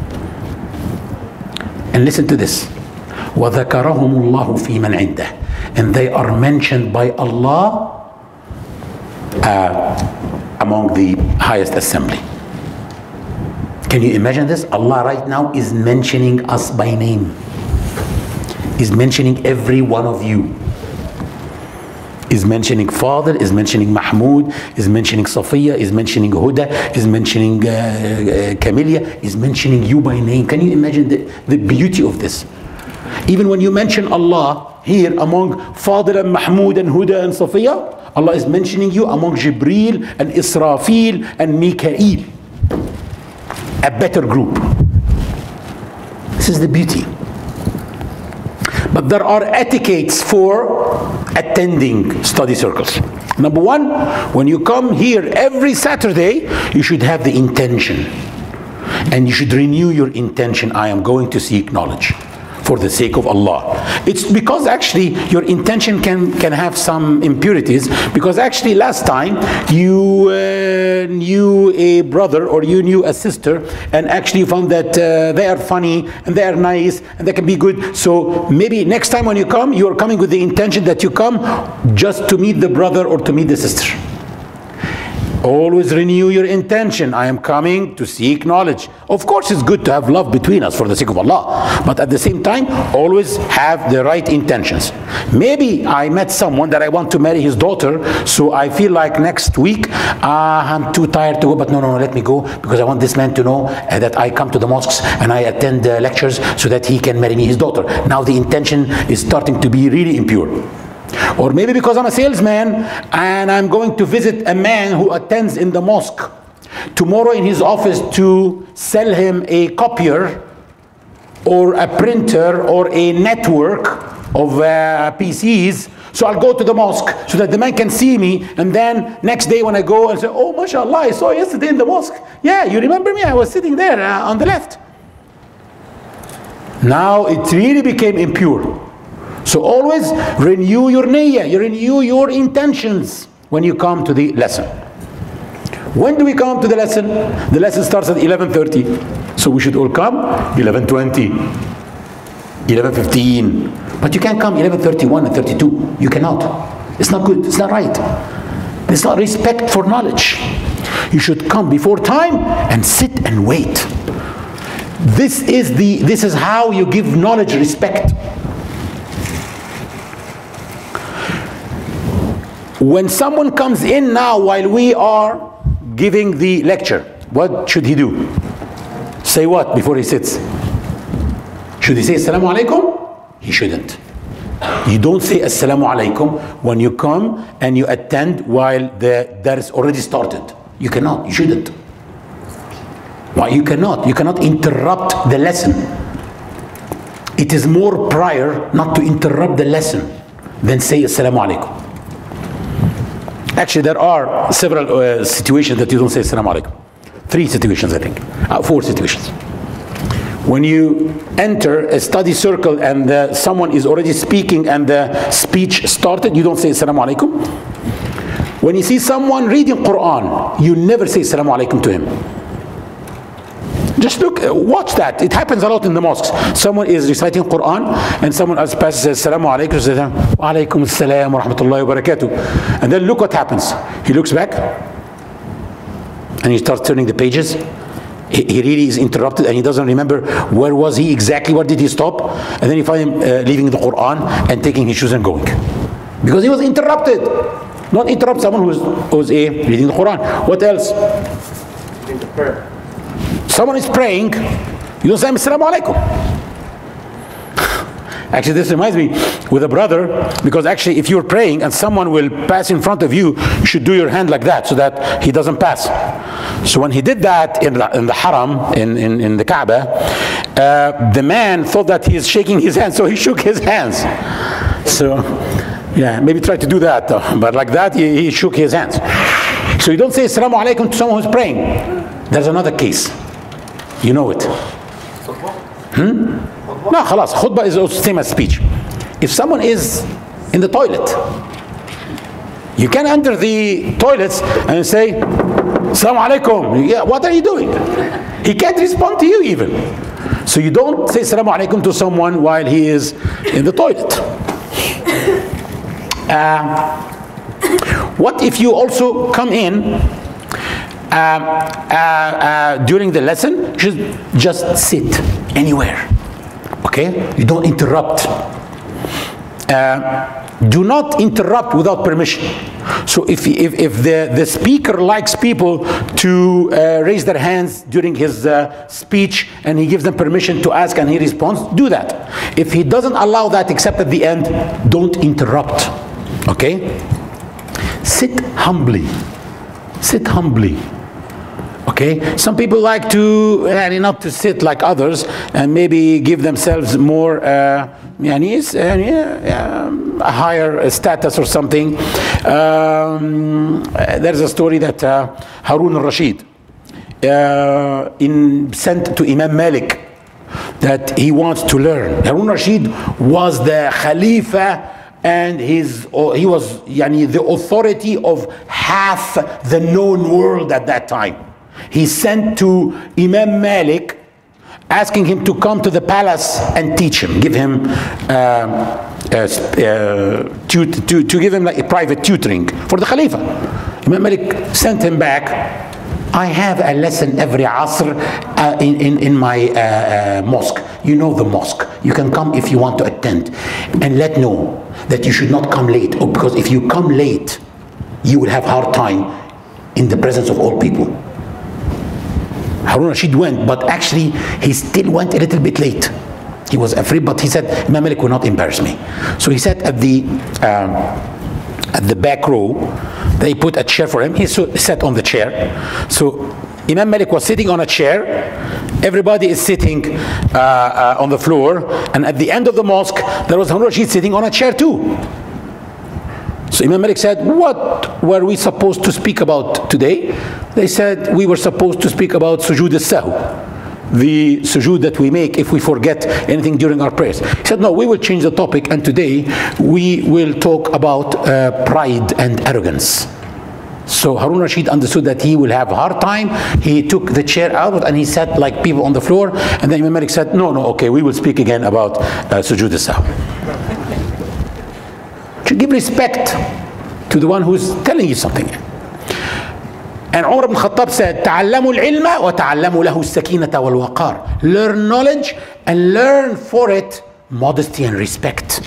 And listen to this. وَذَكَرَهُمُ اللَّهُ فِي مَنْ عِنْدَهُ, and they are mentioned by Allah uh, among the highest assembly. Can you imagine this? Allah right now is mentioning us by name. Is mentioning every one of you. Is mentioning Fadil, is mentioning Mahmoud, is mentioning Safiya, is mentioning Huda, is mentioning uh, uh, Camelia, is mentioning you by name. Can you imagine the, the beauty of this? Even when you mention Allah here among Fadil and Mahmoud and Huda and Safiya, Allah is mentioning you among Jibreel and Israfil and Mikael. A better group. This is the beauty. But there are etiquettes for attending study circles. Number one, when you come here every Saturday, you should have the intention. And you should renew your intention. I am going to seek knowledge for the sake of Allah. It's because actually your intention can, can have some impurities, because actually last time you uh, knew a brother or you knew a sister and actually you found that uh, they are funny and they are nice and they can be good. So maybe next time when you come, you are coming with the intention that you come just to meet the brother or to meet the sister. Always renew your intention. I am coming to seek knowledge. Of course, it's good to have love between us for the sake of Allah. But at the same time, always have the right intentions. Maybe I met someone that I want to marry his daughter, so I feel like next week, uh, I'm too tired to go, but no, no, no, let me go, because I want this man to know uh, that I come to the mosques and I attend uh, lectures so that he can marry me his daughter. Now the intention is starting to be really impure. Or maybe because I'm a salesman and I'm going to visit a man who attends in the mosque tomorrow in his office to sell him a copier or a printer or a network of uh, P Cs. So I'll go to the mosque so that the man can see me, and then next day when I go and say, oh, mashallah, I saw you yesterday in the mosque. Yeah, you remember me? I was sitting there uh, on the left. Now it really became impure. So always renew your niyyah, you renew your intentions when you come to the lesson. When do we come to the lesson? The lesson starts at eleven thirty. So we should all come eleven twenty, eleven fifteen. But you can't come eleven thirty-one and thirty-two. You cannot. It's not good. It's not right. It's not respect for knowledge. You should come before time and sit and wait. This is the this is how you give knowledge respect. When someone comes in now while we are giving the lecture, what should he do? Say what before he sits? Should he say Assalamu alaikum? He shouldn't. You don't say Assalamu alaikum when you come and you attend while the dars already started. You cannot, you shouldn't. Why? You cannot, you cannot interrupt the lesson. It is more prior not to interrupt the lesson than say Assalamu alaikum. Actually, there are several uh, situations that you don't say Assalamu alaikum. Three situations, I think. Uh, four situations. When you enter a study circle and uh, someone is already speaking and the speech started, you don't say Assalamu alaikum. When you see someone reading Quran, you never say Assalamu alaikum to him. Just look, uh, watch that. It happens a lot in the mosques. Someone is reciting Quran and someone else passes, says Assalamu alaikum, says Wa alaikum assalam wa rahmatullahi wa barakatuh. And then look what happens. He looks back and he starts turning the pages. He, he really is interrupted and he doesn't remember where was he exactly, where did he stop. And then you find him uh, leaving the Quran and taking his shoes and going. Because he was interrupted. Not interrupt someone who's, who's a, reading the Quran. What else? In the prayer. Someone is praying, you don't say Assalamu alaikum. Actually, this reminds me with a brother, because actually if you're praying and someone will pass in front of you, you should do your hand like that so that he doesn't pass. So when he did that in the, in the haram, in, in, in the Kaaba, uh, the man thought that he is shaking his hand, so he shook his hands. So, yeah, maybe try to do that though. But like that, he, he shook his hands. So you don't say Assalamu alaikum to someone who's praying. There's another case. You know it. Hmm? No, khalas. Khutbah is also the same as speech. If someone is in the toilet, you can enter the toilets and say, Assalamu alaikum. Yeah, what are you doing? He can't respond to you even. So you don't say Assalamu alaikum to someone while he is in the toilet. Uh, what if you also come in Uh, uh, uh, during the lesson? You should just sit anywhere. Okay? You don't interrupt. Uh, do not interrupt without permission. So if, if, if the, the speaker likes people to uh, raise their hands during his uh, speech and he gives them permission to ask and he responds, do that. If he doesn't allow that except at the end, don't interrupt. Okay? Sit humbly. Sit humbly. Okay, some people like to, yani not to sit like others and maybe give themselves more, uh, yani, uh, a higher status or something. Um, there's a story that uh, Harun al-Rashid uh, in, sent to Imam Malik that he wants to learn. Harun al-Rashid was the Khalifa and his, he was yani, the authority of half the known world at that time. He sent to Imam Malik asking him to come to the palace and teach him, give him uh, uh, uh, to, to, to give him like a private tutoring for the Khalifa. Imam Malik sent him back. I have a lesson every Asr uh, in, in, in my uh, uh, mosque. You know the mosque. You can come if you want to attend. And let know that you should not come late. Or because if you come late, you will have hard time in the presence of all people. Harun Rashid went, but actually he still went a little bit late. He was afraid, but he said, Imam Malik will not embarrass me. So he sat at the um, at the back row. They put a chair for him. He sat on the chair. So Imam Malik was sitting on a chair. Everybody is sitting uh, uh, on the floor. And at the end of the mosque, there was Harun Rashid sitting on a chair too. So Imam Malik said, what were we supposed to speak about today? They said, we were supposed to speak about sujood al-sahw, the sujood that we make if we forget anything during our prayers. He said, no, we will change the topic, and today we will talk about uh, pride and arrogance. So Harun Rashid understood that he will have a hard time. He took the chair out and he sat like people on the floor. And then Imam Malik said, no, no, okay, we will speak again about uh, sujood al-sahw. To give respect to the one who's telling you something. And Umar ibn Khattab said, تعلموا العلم وتعلموا له السكينة والوقار. Learn knowledge and learn for it modesty and respect.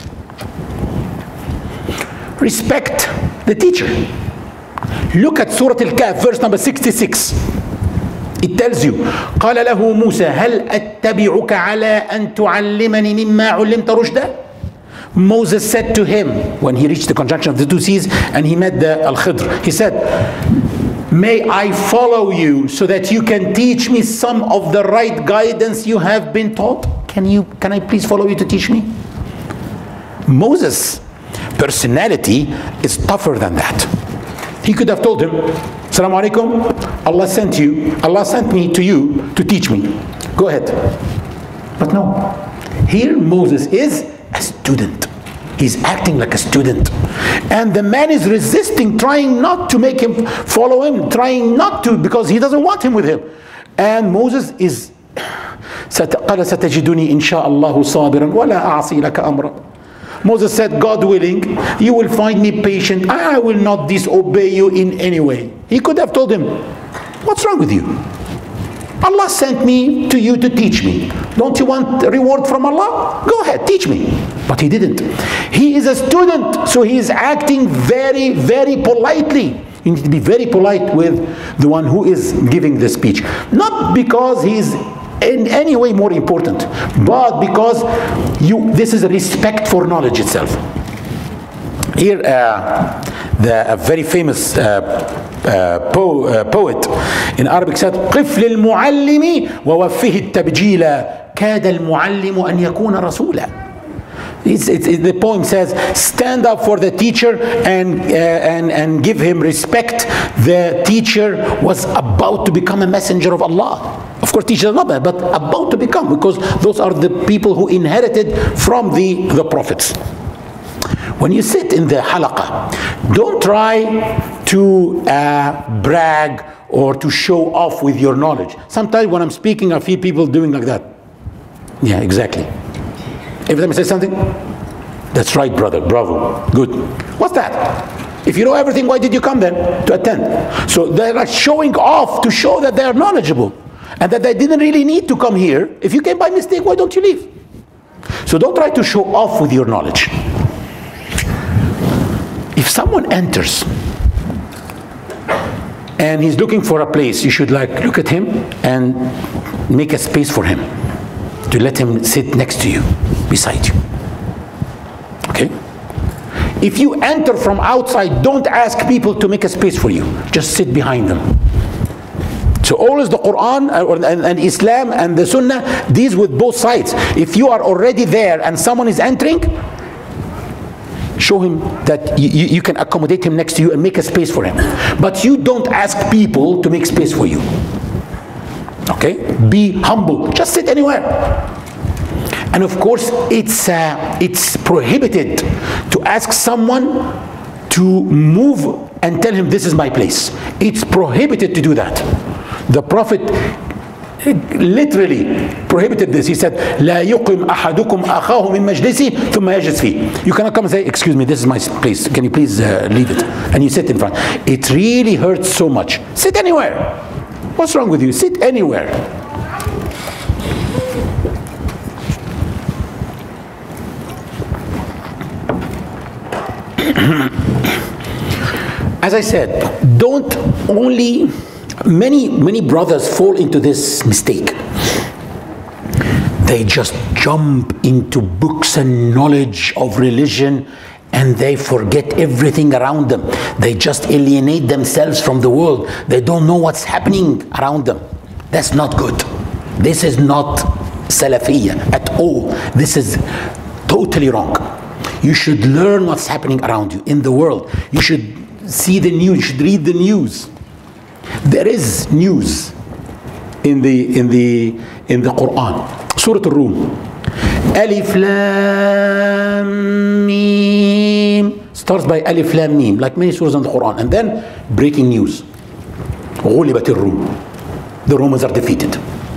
Respect the teacher. Look at Surah Al-Kahf, verse number sixty-six. It tells you, قال له موسى هل أتبعك على أن تعلمني مما علمت رشدا. Moses said to him, when he reached the conjunction of the two seas and he met the Al-Khidr, he said, may I follow you so that you can teach me some of the right guidance you have been taught? Can you, can I please follow you to teach me? Moses' personality is tougher than that. He could have told him, Assalamu alaikum, Allah sent you, Allah sent me to you to teach me. Go ahead. But no. Here Moses is a student. He's acting like a student. And the man is resisting, trying not to make him follow him, trying not to, because he doesn't want him with him. And Moses is قال ستجدني إن شاء الله صابرا ولا أعصي لك أمرا. Moses said, God willing, you will find me patient. I will not disobey you in any way. He could have told him, what's wrong with you? Allah sent me to you to teach me. Don't you want a reward from Allah? Go ahead, teach me. But he didn't. He is a student, so he is acting very, very politely. You need to be very polite with the one who is giving the speech. Not because he is in any way more important, but because you, this is a respect for knowledge itself. Here, uh, the a very famous uh, uh, po uh, poet in Arabic said, قف للمعلم ووفه التبجيل كاد المعلم أن يكون رسولا. It's, it's, it, the poem says, stand up for the teacher and, uh, and, and give him respect. The teacher was about to become a messenger of Allah. Of course, teachers are not bad, but about to become, because those are the people who inherited from the, the prophets. When you sit in the halaqah, don't try to uh, brag or to show off with your knowledge. Sometimes when I'm speaking, I feel people doing like that. Yeah, exactly. Every time I say something, that's right, brother, bravo, good. What's that? If you know everything, why did you come then to attend? So they're like showing off to show that they're knowledgeable and that they didn't really need to come here. If you came by mistake, why don't you leave? So don't try to show off with your knowledge. If someone enters and he's looking for a place, you should like look at him and make a space for him, to let him sit next to you, beside you. Okay? If you enter from outside, don't ask people to make a space for you. Just sit behind them. So always the Quran and, and Islam and the Sunnah deals with both sides. If you are already there and someone is entering, show him that you, you can accommodate him next to you and make a space for him. But you don't ask people to make space for you. Okay? Be humble. Just sit anywhere. And of course, it's uh, it's prohibited to ask someone to move and tell him this is my place. It's prohibited to do that. The Prophet literally prohibited this. He said, لا يقم أحدكم أخاه من مجلسه ثم يجلس فيه. You cannot come and say, excuse me, this is my place. Can you please uh, leave it? And you sit in front. It really hurts so much. Sit anywhere. What's wrong with you? Sit anywhere. As I said, don't only, many, many brothers fall into this mistake. They just jump into books and knowledge of religion and they forget everything around them. They just alienate themselves from the world. They don't know what's happening around them. That's not good. This is not Salafiyya at all. This is totally wrong. You should learn what's happening around you in the world. You should see the news, you should read the news. There is news in the in the in the Quran. Surah Al-Rum. Alif Lam Mim starts by Alif Lam Mim, like many surahs in the Quran, and then breaking news. غُلِبَتِ الرُّومُ. The Romans are defeated.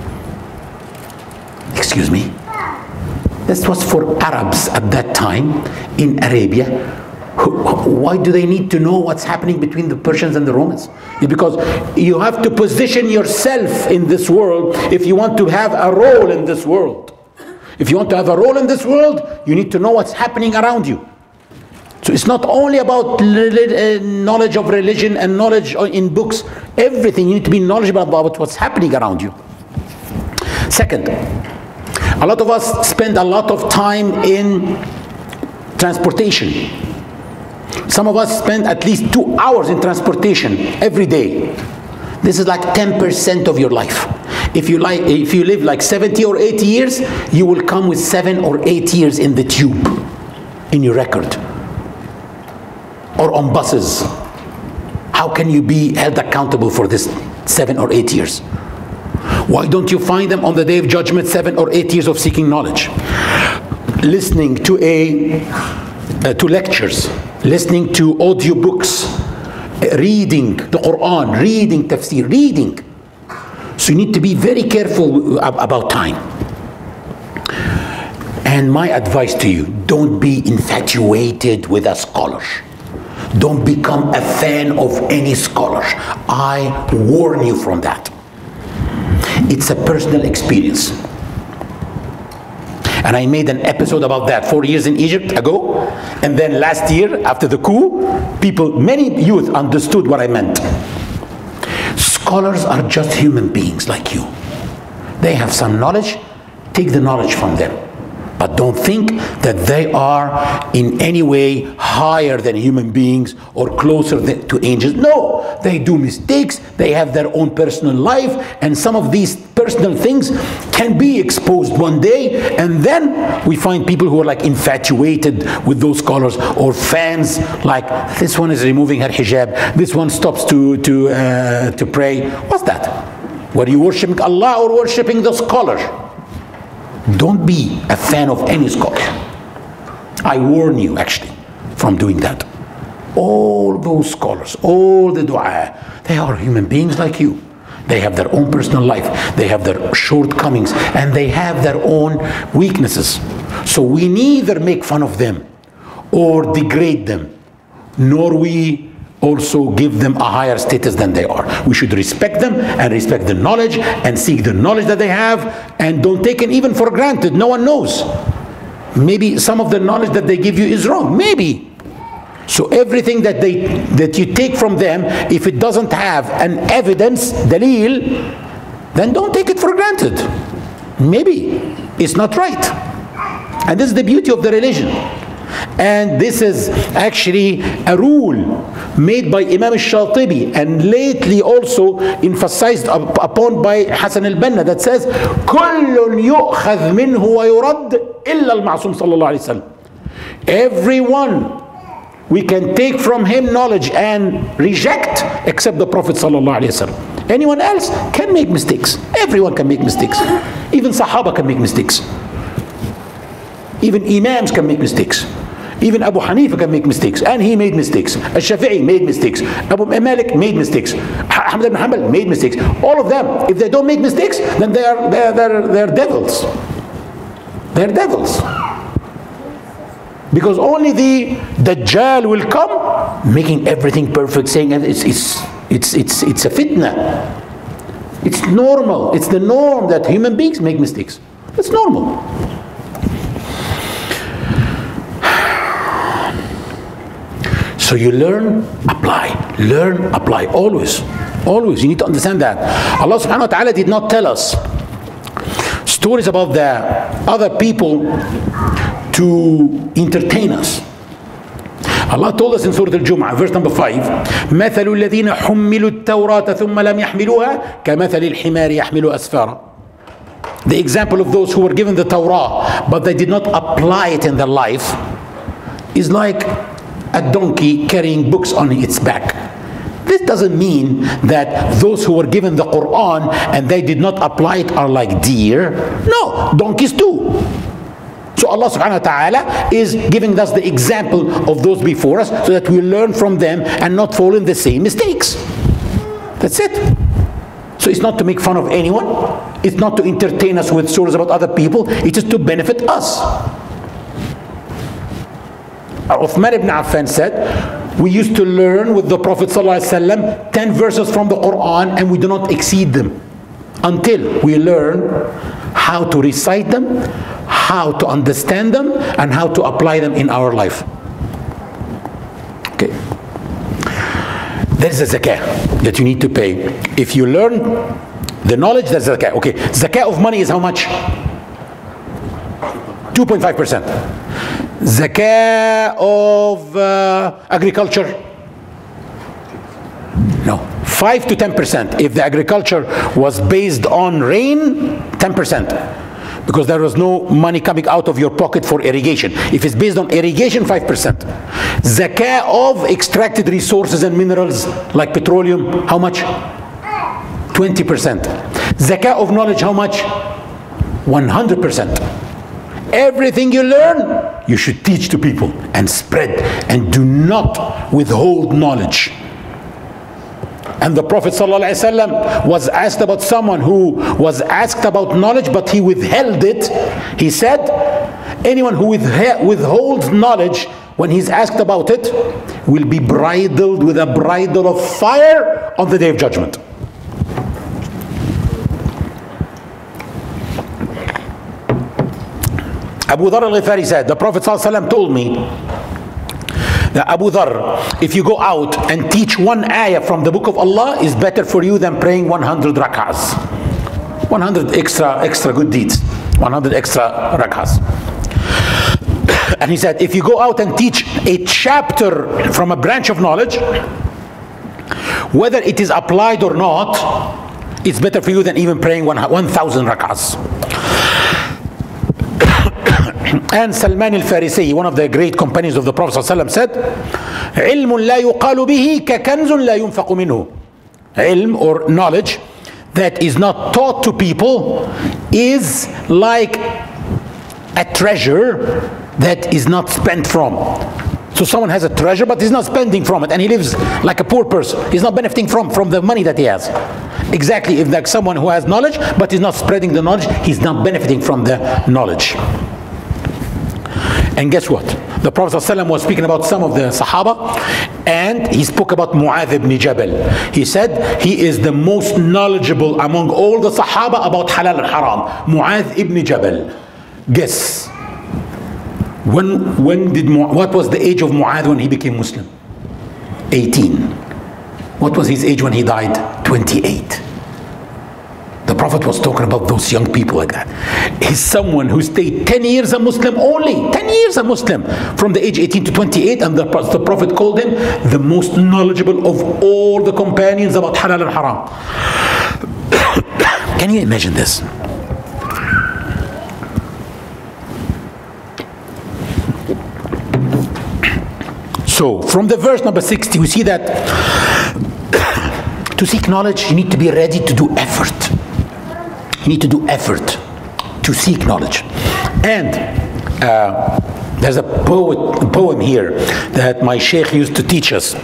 Excuse me. This was for Arabs at that time in Arabia. Why do they need to know what's happening between the Persians and the Romans? It's because you have to position yourself in this world if you want to have a role in this world. If you want to have a role in this world, you need to know what's happening around you. So it's not only about knowledge of religion and knowledge in books. Everything, you need to be knowledgeable about what's happening around you. Second, a lot of us spend a lot of time in transportation. Some of us spend at least two hours in transportation every day. This is like ten percent of your life. If you like, if you live like seventy or eighty years, you will come with seven or eight years in the tube, in your record, or on buses. How can you be held accountable for this seven or eight years? Why don't you find them on the day of judgment, seven or eight years of seeking knowledge, listening to a uh, to lectures, listening to audiobooks, reading the Quran, reading tafsir, reading. So you need to be very careful about time. And my advice to you, don't be infatuated with a scholar. Don't become a fan of any scholar. I warn you from that. It's a personal experience. And I made an episode about that four years in Egypt ago. And then last year, after the coup, people, many youth understood what I meant. Scholars are just human beings like you. They have some knowledge, take the knowledge from them. But don't think that they are in any way higher than human beings or closer than, to angels. No, they do mistakes, they have their own personal life, and some of these personal things can be exposed one day, and then we find people who are like infatuated with those scholars, or fans, like this one is removing her hijab, this one stops to, to, uh, to pray. What's that? Were you worshipping Allah or worshipping the scholar? Don't be a fan of any scholar. I warn you actually from doing that. All those scholars, all the dua, they are human beings like you. They have their own personal life, they have their shortcomings, and they have their own weaknesses. So we neither make fun of them or degrade them, nor we also give them a higher status than they are. We should respect them and respect the knowledge and seek the knowledge that they have, and don't take it even for granted. No one knows. Maybe some of the knowledge that they give you is wrong. Maybe. So everything that they that you take from them, if it doesn't have an evidence, dalil, then don't take it for granted. Maybe it's not right. And this is the beauty of the religion. And this is actually a rule made by Imam al-Shatibi and lately also emphasized upon by Hassan al-Banna, that says كُلٌّ يُؤْخَذْ مِنْهُ وَيُرَدْ إِلَّا الْمَعْصُومِ صلى الله عليه وسلم. Everyone we can take from him knowledge and reject except the Prophet sallallahu alaihi wasallam. Anyone else can make mistakes. Everyone can make mistakes. Even Sahaba can make mistakes. Even Imams can make mistakes. Even Abu Hanifa can make mistakes, and he made mistakes. Al-Shafi'i made mistakes. Abu Malik made mistakes. Ahmad ibn Hanbal made mistakes. All of them, if they don't make mistakes, then they are they are, they are, they are devils. They are devils. Because only the Dajjal will come, making everything perfect, saying it's it's it's it's it's a fitna. It's normal. It's the norm that human beings make mistakes. It's normal. So you learn, apply, learn, apply, always, always. You need to understand that. Allah subhanahu wa ta'ala did not tell us stories about the other people to entertain us. Allah told us in Surah Al-Jumu'ah, verse number five, مَثَلُ الَّذِينَ حُمِّلُوا التَّوْرَاةَ ثُمَّ لَمْ يَحْمِلُوهَا كَمَثَلِ الْحِمَارِ يَحْمِلُ أَسْفَارًا. The example of those who were given the Torah, but they did not apply it in their life, is like a donkey carrying books on its back. This doesn't mean that those who were given the Quran and they did not apply it are like deer. No, donkeys too. So Allah subhanahu wa ta'ala is giving us the example of those before us so that we learn from them and not fall in the same mistakes. That's it. So it's not to make fun of anyone. It's not to entertain us with stories about other people. It is to benefit us. Uthman ibn Affan said, we used to learn with the Prophet ﷺ ten verses from the Quran and we do not exceed them until we learn how to recite them, how to understand them, and how to apply them in our life. Okay. There is a zakah that you need to pay. If you learn the knowledge, there's zakah. Okay. Zakah of money is how much? two point five percent. Zakah of uh, agriculture? No. five to ten percent. If the agriculture was based on rain, ten percent. Because there was no money coming out of your pocket for irrigation. If it's based on irrigation, five percent. Zakah of extracted resources and minerals like petroleum, how much? twenty percent. Zakah of knowledge, how much? one hundred percent. Everything you learn, you should teach to people and spread, and do not withhold knowledge. And the Prophet ﷺ was asked about someone who was asked about knowledge, but he withheld it. He said, anyone who withholds knowledge when he's asked about it will be bridled with a bridle of fire on the Day of Judgment. Abu Dharr al-Ghifari said, the Prophet ﷺ told me that Abu Dharr, if you go out and teach one ayah from the book of Allah, is better for you than praying one hundred rak'ahs. one hundred extra, extra good deeds. one hundred extra rak'ahs. And he said, if you go out and teach a chapter from a branch of knowledge, whether it is applied or not, it's better for you than even praying one thousand rak'ahs. And Salman al-Farisi, one of the great companions of the Prophet ﷺ, said, علم لا يقال به ككنز لا ينفق منه. Ilm, or knowledge, that is not taught to people is like a treasure that is not spent from. So someone has a treasure but he's not spending from it, and he lives like a poor person. He's not benefiting from, from the money that he has. Exactly, if like someone who has knowledge but he's not spreading the knowledge, he's not benefiting from the knowledge. And guess what? The Prophet ﷺ was speaking about some of the Sahaba, and he spoke about Mu'adh ibn Jabal. He said he is the most knowledgeable among all the Sahaba about halal and haram. Mu'adh ibn Jabal. Guess. When, when did, what was the age of Mu'adh when he became Muslim? eighteen. What was his age when he died? twenty-eight. The Prophet was talking about those young people like that. He's someone who stayed ten years a Muslim only. ten years a Muslim. From the age eighteen to twenty-eight. And the, the Prophet called him the most knowledgeable of all the companions about halal and haram. Can you imagine this? So from the verse number sixty, we see that to seek knowledge, you need to be ready to do effort. You need to do effort to seek knowledge. And uh, There's a poet, poem here that my sheikh used to teach us.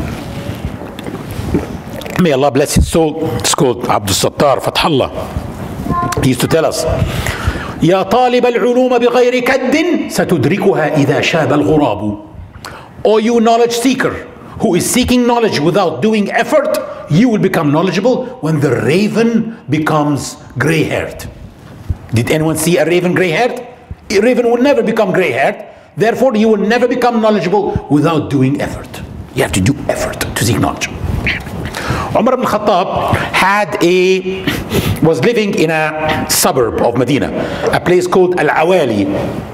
May Allah bless his soul. It's called Abdul Sattar Fathallah. He used to tell us, يا طالب العلوم بغير كد ستدركها إذا شاب الغراب. O you knowledge seeker who is seeking knowledge without doing effort, you will become knowledgeable when the raven becomes gray-haired. Did anyone see a raven gray-haired? A raven will never become gray-haired. Therefore, you will never become knowledgeable without doing effort. You have to do effort to seek knowledge. Umar ibn Khattab had a, was living in a suburb of Medina, a place called Al-Awali.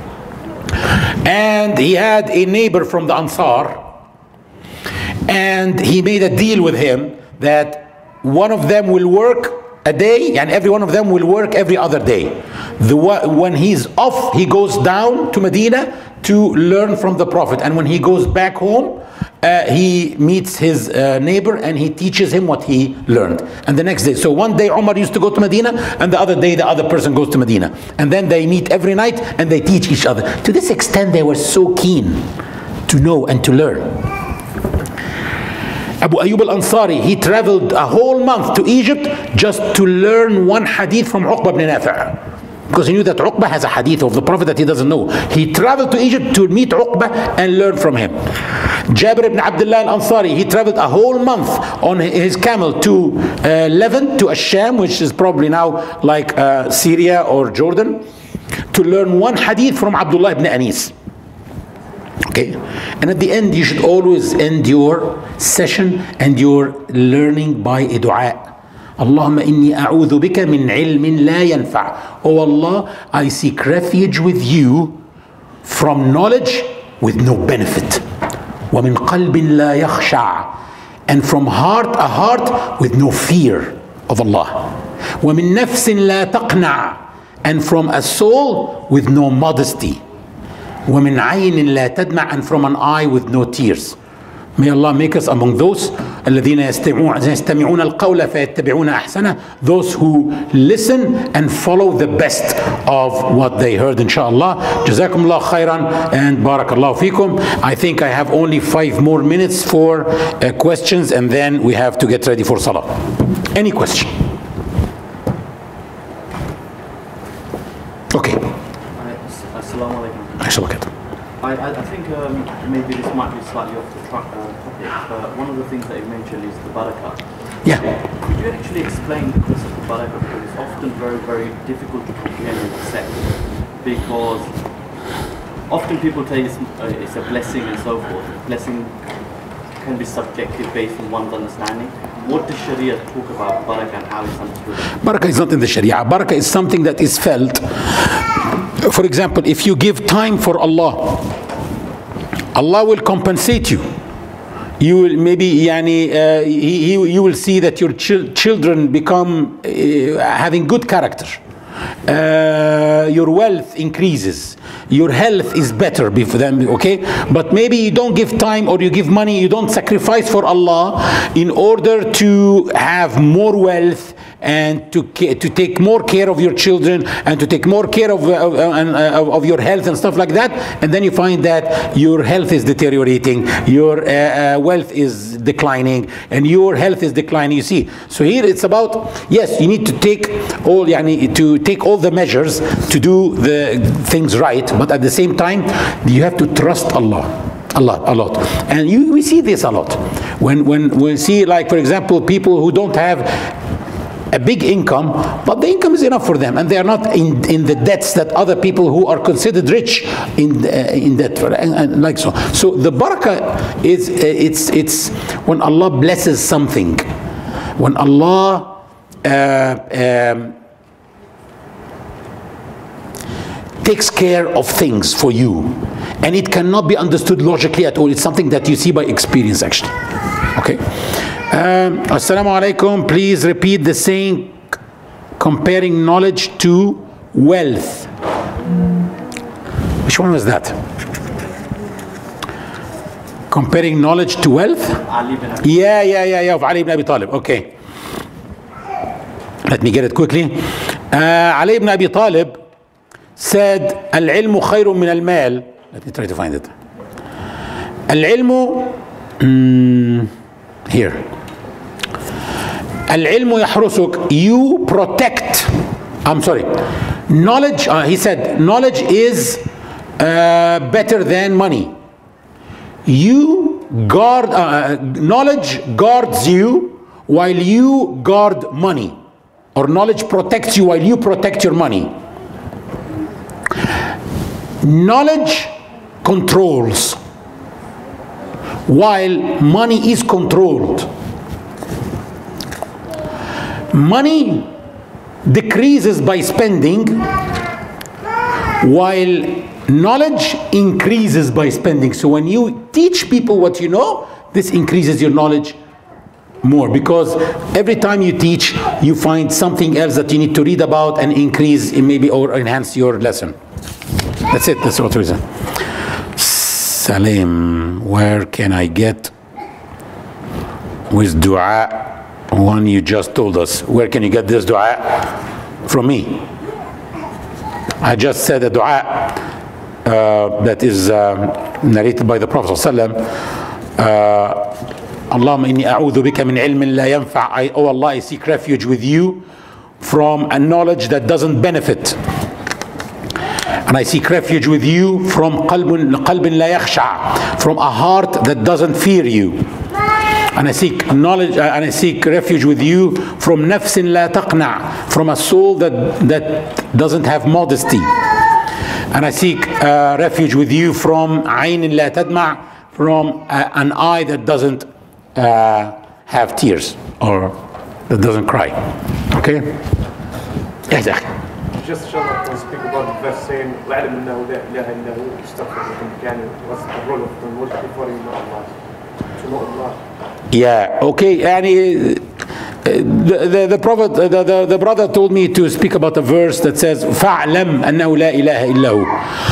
And he had a neighbor from the Ansar, and he made a deal with him that one of them will work a day, and every one of them will work every other day. The, when he's off, he goes down to Medina to learn from the Prophet, and when he goes back home, uh, he meets his uh, neighbor and he teaches him what he learned. And the next day, so one day Umar used to go to Medina, and the other day the other person goes to Medina, and then they meet every night and they teach each other. To this extent, they were so keen to know and to learn. Abu Ayyub al-Ansari, he traveled a whole month to Egypt just to learn one hadith from Uqba ibn Nafi', because he knew that Uqba has a hadith of the Prophet that he doesn't know. He traveled to Egypt to meet Uqba and learn from him. Jabir ibn Abdullah al-Ansari, he traveled a whole month on his camel to uh, Levant, to Asham, which is probably now like uh, Syria or Jordan, to learn one hadith from Abdullah ibn Anis. Okay, and at the end you should always end your session and your learning by a dua. Allahumma inni a'udhu bika min ilmin la yanfa'. Oh Allah, I seek refuge with you from knowledge with no benefit. Wa min qalbin la yakhsha', and from heart, a heart with no fear of Allah. Wa min nafsin la taqna', and from a soul with no modesty. وَمِنْ عَيْنٍ لَا تَدْمَعْ, and from an eye with no tears. May Allah make us among those الذين يستمعون القول فيتبعون أحسنه, those who listen and follow the best of what they heard, inshallah. جزاكم الله خيرا and بارك الله فيكم. I think I have only five more minutes for uh, questions, and then we have to get ready for Salah. Any question? Okay. Assalamu alaikum. I, I, I think um, maybe this might be slightly off the track, uh, topic, but one of the things that you mentioned is the barakah. Yeah. Could you actually explain the concept of barakah? Because it's often very, very difficult to comprehend and accept, because often people say it's, uh, it's a blessing and so forth. Blessing can be subjective based on one's understanding. What does Sharia talk about barakah and how it's understood? Barakah is not in the Sharia. Barakah is something that is felt. For example, if you give time for Allah, Allah will compensate you. You will maybe, yani, uh, he, he, you will see that your ch children become uh, having good character. Uh, your wealth increases, your health is better for them, okay? But maybe you don't give time, or you give money, you don't sacrifice for Allah in order to have more wealth and to to take more care of your children and to take more care of, of, of, of your health and stuff like that, and then you find that your health is deteriorating, your uh, uh, wealth is declining, and your health is declining. You see, so here it's about, yes, you need to take all, yani, to take all the measures to do the things right, but at the same time you have to trust Allah. A lot, a lot. And you, we see this a lot. When, when we see, like, for example, people who don't have a big income, but the income is enough for them, and they are not in, in the debts that other people who are considered rich in, uh, in debt, and, and like so. So the barakah is, uh, it's, it's when Allah blesses something, when Allah uh, um, takes care of things for you, and it cannot be understood logically at all. It's something that you see by experience, actually. Okay. Um, Assalamu alaikum. Please repeat the saying comparing knowledge to wealth. Which one was that? Comparing knowledge to wealth? Ali ibn Abi. Yeah, yeah, yeah, yeah, of Ali ibn Abi Talib. Okay. Let me get it quickly. Uh, Ali ibn Abi Talib said, Al-ilmu khayrun min al-mal Let me try to find it. العلم mm, here. العلم يحرسك. You protect. I'm sorry. Knowledge, uh, he said, knowledge is uh, better than money. You guard, uh, knowledge guards you while you guard money. Or knowledge protects you while you protect your money. Knowledge controls while money is controlled. Money decreases by spending while knowledge increases by spending. So when you teach people what you know, this increases your knowledge more, because every time you teach you find something else that you need to read about and increase maybe or enhance your lesson. That's it. That's what reason. Salim, where can I get with dua one you just told us? Where can you get this dua? From me. I just said a dua uh, that is uh, narrated by the Prophet ﷺ. uh, Allahumma inni a'udhu bika min ilmin la yanfa'. I, oh Allah, I seek refuge with you from a knowledge that doesn't benefit. And I seek refuge with you from qalbun, qalbin la yakhsha', from a heart that doesn't fear you. And I seek knowledge, uh, and I seek refuge with you from nafsin la taqna', from a soul that, that doesn't have modesty. And I seek uh, refuge with you from ayn la tadma', from uh, an eye that doesn't uh, have tears or that doesn't cry. Okay? Yes, just inshallah to speak about the verse saying وَاعْلَمْ أَنَّهُ لَا إِلَهَ إِلَّا هُوَ اسْتَغْفِرْ لَذَنْبِكَ. يعني what's the role of the knowledge before you know Allah? To know Allah. Yeah, okay. يعني the, the, the prophet, the, the, the brother told me to speak about a verse that says فَاعْلَمْ أَنَّهُ لَا إِلَهَ إِلَّا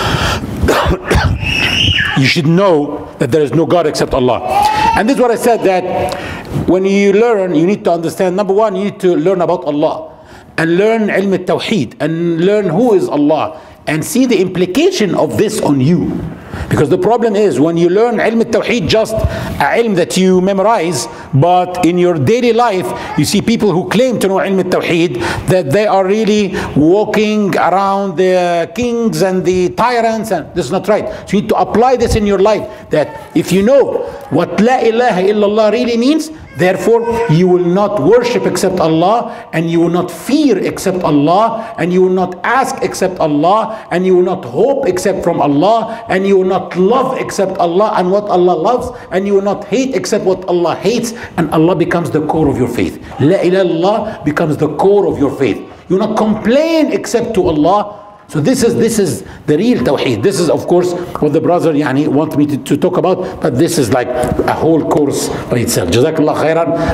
هُوَ. You should know that there is no God except Allah. And this is what I said, that when you learn, you need to understand, number one, you need to learn about Allah and learn ilm al-tawheed and learn who is Allah and see the implication of this on you. Because the problem is when you learn ilm al-tawheed, just a ilm that you memorize, but in your daily life you see people who claim to know ilm al-tawheed that they are really walking around the kings and the tyrants, and this is not right. So you need to apply this in your life, that if you know what la ilaha illallah really means, therefore you will not worship except Allah, and you will not fear except Allah, and you will not ask except Allah, and you will not hope except from Allah, and you will not love except Allah and what Allah loves, and you will not hate except what Allah hates, and Allah becomes the core of your faith. La ilaha illallah becomes the core of your faith. You will not complain except to Allah. So this is this is the real tawheed. This is of course what the brother yani want me to, to talk about, but this is like a whole course by itself. Jazakallah khairan.